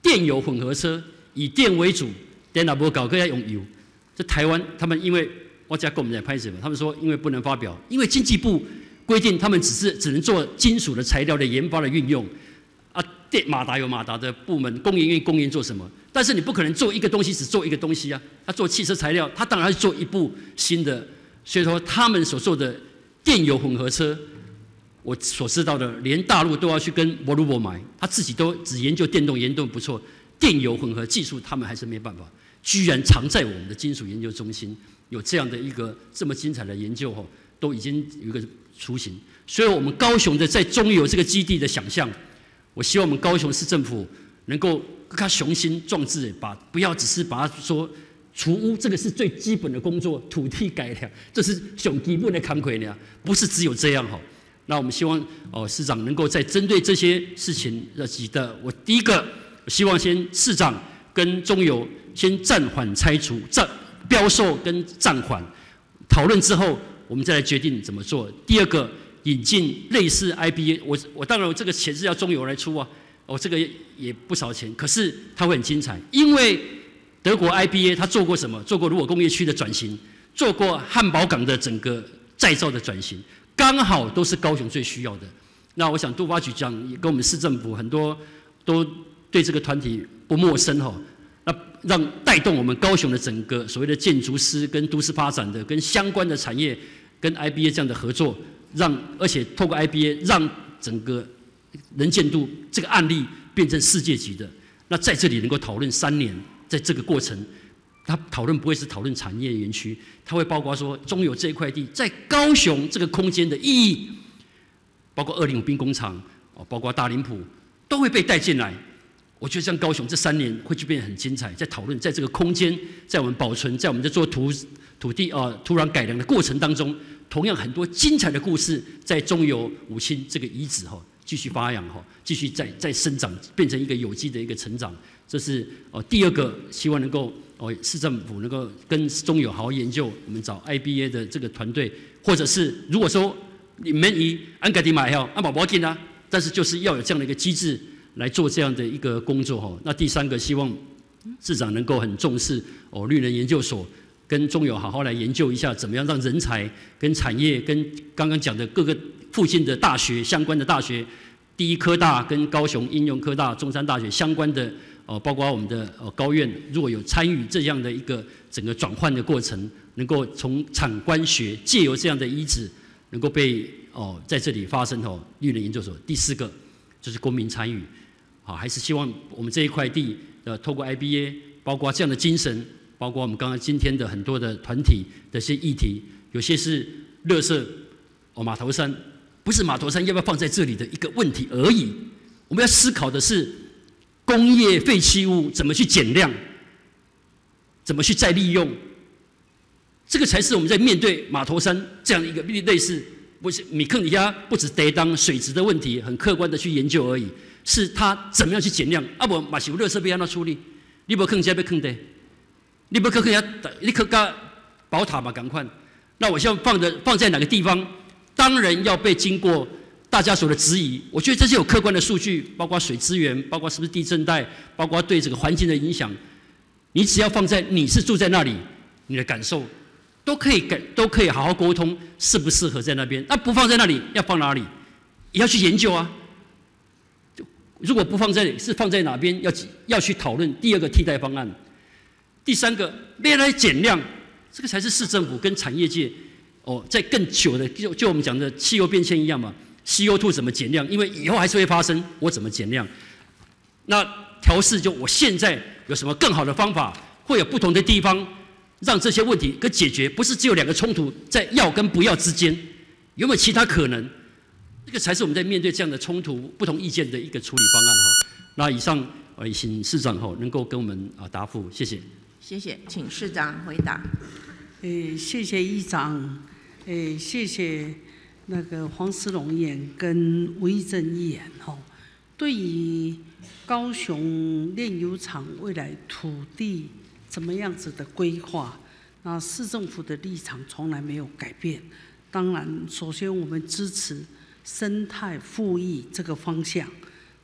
电油混合车以电为主，电脑不搞个要用油。这台湾他们因为我家跟我们在拍什么？他们说因为不能发表，因为经济部规定他们只是只能做金属的材料的研发的运用。啊，电马达有马达的部门，工研院工研做什么？但是你不可能做一个东西只做一个东西啊。他做汽车材料，他当然要做一部新的。所以说他们所做的电油混合车，我所知道的，连大陆都要去跟沃尔沃买，他自己都只研究电动，研究不错，电油混合技术他们还是没办法。居然藏在我们的金属研究中心有这样的一个这么精彩的研究，都已经有一个雏形。所以我们高雄的在中油这个基地的想象，我希望我们高雄市政府能够更雄心壮志，把不要只是把它说除污，这个是最基本的工作，土地改良这是最基本的工作呢，不是只有这样哈。那我们希望哦市长能够在针对这些事情的几的，我第一个我希望先市长跟中油先暂缓拆除、暂标售跟暂缓讨论之后，我们再来决定怎么做。第二个，引进类似 I B A， 我我当然这个钱是要中油来出啊，哦这个也不少钱，可是它会很精彩，因为德国 I B A 它做过什么？做过如果工业区的转型，做过汉堡港的整个再造的转型，刚好都是高雄最需要的。那我想杜发局长也跟我们市政府很多都对这个团体不陌生哈。那让带动我们高雄的整个所谓的建筑师跟都市发展的跟相关的产业跟 I B A 这样的合作，让而且透过 I B A 让整个能见度这个案例变成世界级的。那在这里能够讨论三年，在这个过程，他讨论不会是讨论产业园区，它会包括说中油这一块地在高雄这个空间的意义，包括二零五兵工厂哦，包括大林埔都会被带进来。我觉得像高雄这三年会去变得很精彩，在讨论在这个空间，在我们保存，在我们在做土土地啊、呃、土壤改良的过程当中，同样很多精彩的故事在中油五轻这个遗址哈继续发扬哈，继续再再生长，变成一个有机的一个成长。这是哦第二个，希望能够哦市政府能够跟中油好好研究，我们找 I B A 的这个团队，或者是如果说你们以安格迪买票，安保保进啊，但是就是要有这样的一个机制。来做这样的一个工作哈，那第三个希望市长能够很重视哦绿能研究所跟中油好好来研究一下，怎么样让人才跟产业跟刚刚讲的各个附近的大学相关的大学，第一科大跟高雄应用科大、中山大学相关的哦，包括我们的呃高院，如果有参与这样的一个整个转换的过程，能够从产官学借由这样的遗址，能够被哦在这里发生哦绿能研究所。第四个就是公民参与。好，还是希望我们这一块地，呃，透过 I B A， 包括这样的精神，包括我们刚刚今天的很多的团体的一些议题，有些是垃圾哦，码头山不是码头山要不要放在这里的一个问题而已，我们要思考的是工业废弃物怎么去减量，怎么去再利用，这个才是我们在面对码头山这样一个类似，不是米坑底下不止得当水质的问题，很客观的去研究而已。是他怎么样去减量？啊不，嘛是有垃圾要安怎处理？你无坑家要坑地，你不坑坑家，你坑个宝塔嘛，赶快。那我希望放的放在哪个地方？当然要被经过大家所的质疑。我觉得这些有客观的数据，包括水资源，包括是不是地震带，包括对这个环境的影响。你只要放在你是住在那里，你的感受都可以感都可以好好沟通，适不适合在那边？那不放在那里，要放哪里？也要去研究啊。如果不放在是放在哪边，要要去讨论第二个替代方案。第三个，未来减量，这个才是市政府跟产业界哦，在更久的就就我们讲的气候变迁一样嘛 ，C O 二 怎么减量？因为以后还是会发生，我怎么减量？那调试就我现在有什么更好的方法？会有不同的地方让这些问题跟解决，不是只有两个冲突在要跟不要之间，有没有其他可能？这个才是我们在面对这样的冲突、不同意见的一个处理方案哈。那以上呃，请市长哈能够跟我们啊答复，谢谢。 谢谢，请市长回答。 诶，谢谢议长，诶，谢谢那个黄思龙议员跟吴益政议员哈。对于高雄炼油厂未来土地怎么样子的规划，那市政府的立场从来没有改变。当然，首先我们支持生态复议这个方向。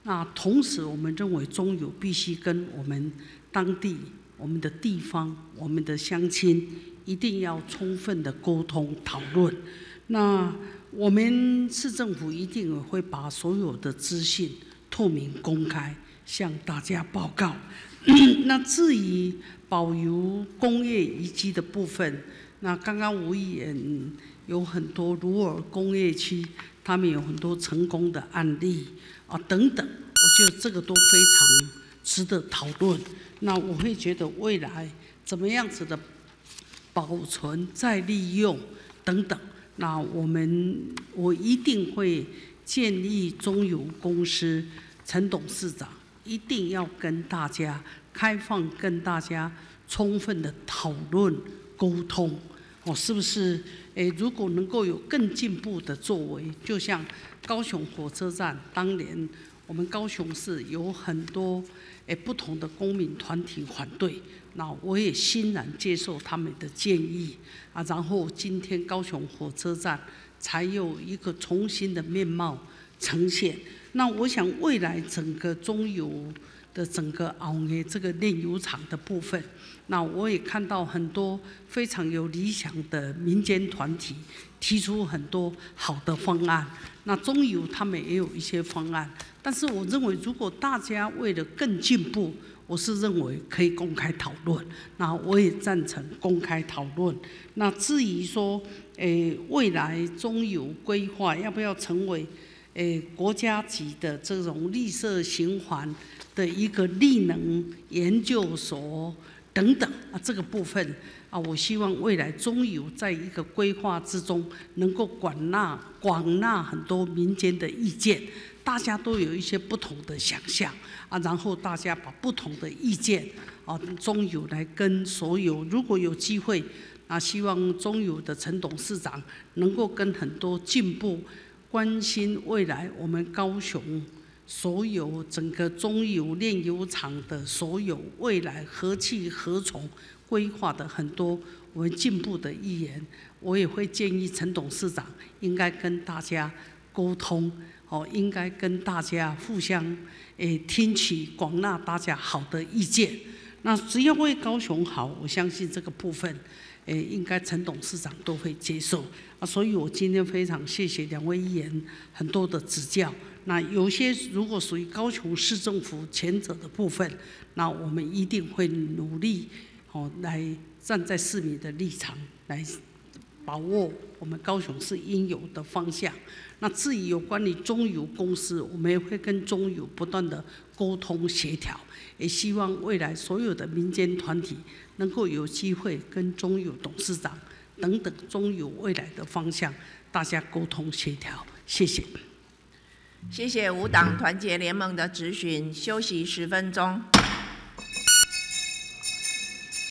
那同时，我们认为中油必须跟我们当地、我们的地方、我们的乡亲一定要充分的沟通讨论。那我们市政府一定会把所有的资讯透明公开向大家报告。那至于保留工业遗迹的部分，那刚刚吴议员有很多鲁尔工业区，他们有很多成功的案例啊等等，我觉得这个都非常值得讨论。那我会觉得未来怎么样子的保存、再利用等等，那我们我一定会建议中油公司陈董事长一定要跟大家开放，跟大家充分的讨论沟通。哦，是不是？诶，如果能够有更进步的作为，就像高雄火车站当年，我们高雄市有很多诶不同的公民团体反对，那我也欣然接受他们的建议啊，然后今天高雄火车站才有一个重新的面貌呈现。那我想未来整个中油的整个熬夜这个炼油厂的部分，那我也看到很多非常有理想的民间团体提出很多好的方案。那中油他们也有一些方案，但是我认为如果大家为了更进步，我是认为可以公开讨论。那我也赞成公开讨论。那至于说，诶，未来中油规划要不要成为诶国家级的这种绿色循环的一个绿能研究所等等啊，这个部分啊，我希望未来中油在一个规划之中，能够广纳广纳很多民间的意见，大家都有一些不同的想象啊，然后大家把不同的意见啊，中油来跟所有，如果有机会啊，希望中油的陈董事长能够跟很多进步、关心未来我们高雄所有整个中油炼油厂的所有未来何去何从规划的很多我们进步的意言，我也会建议陈董事长应该跟大家沟通，哦，应该跟大家互相诶听取广纳大家好的意见。那只要为高雄好，我相信这个部分，诶，应该陈董事长都会接受啊。所以我今天非常谢谢两位议员很多的指教。那有些如果属于高雄市政府前者的部分，那我们一定会努力哦，来站在市民的立场来把握我们高雄市应有的方向。那至于有关于中油公司，我们也会跟中油不断的沟通协调，也希望未来所有的民间团体能够有机会跟中油董事长等等中油未来的方向大家沟通协调。谢谢。 谢谢无党团结联盟的质询，休息十分钟。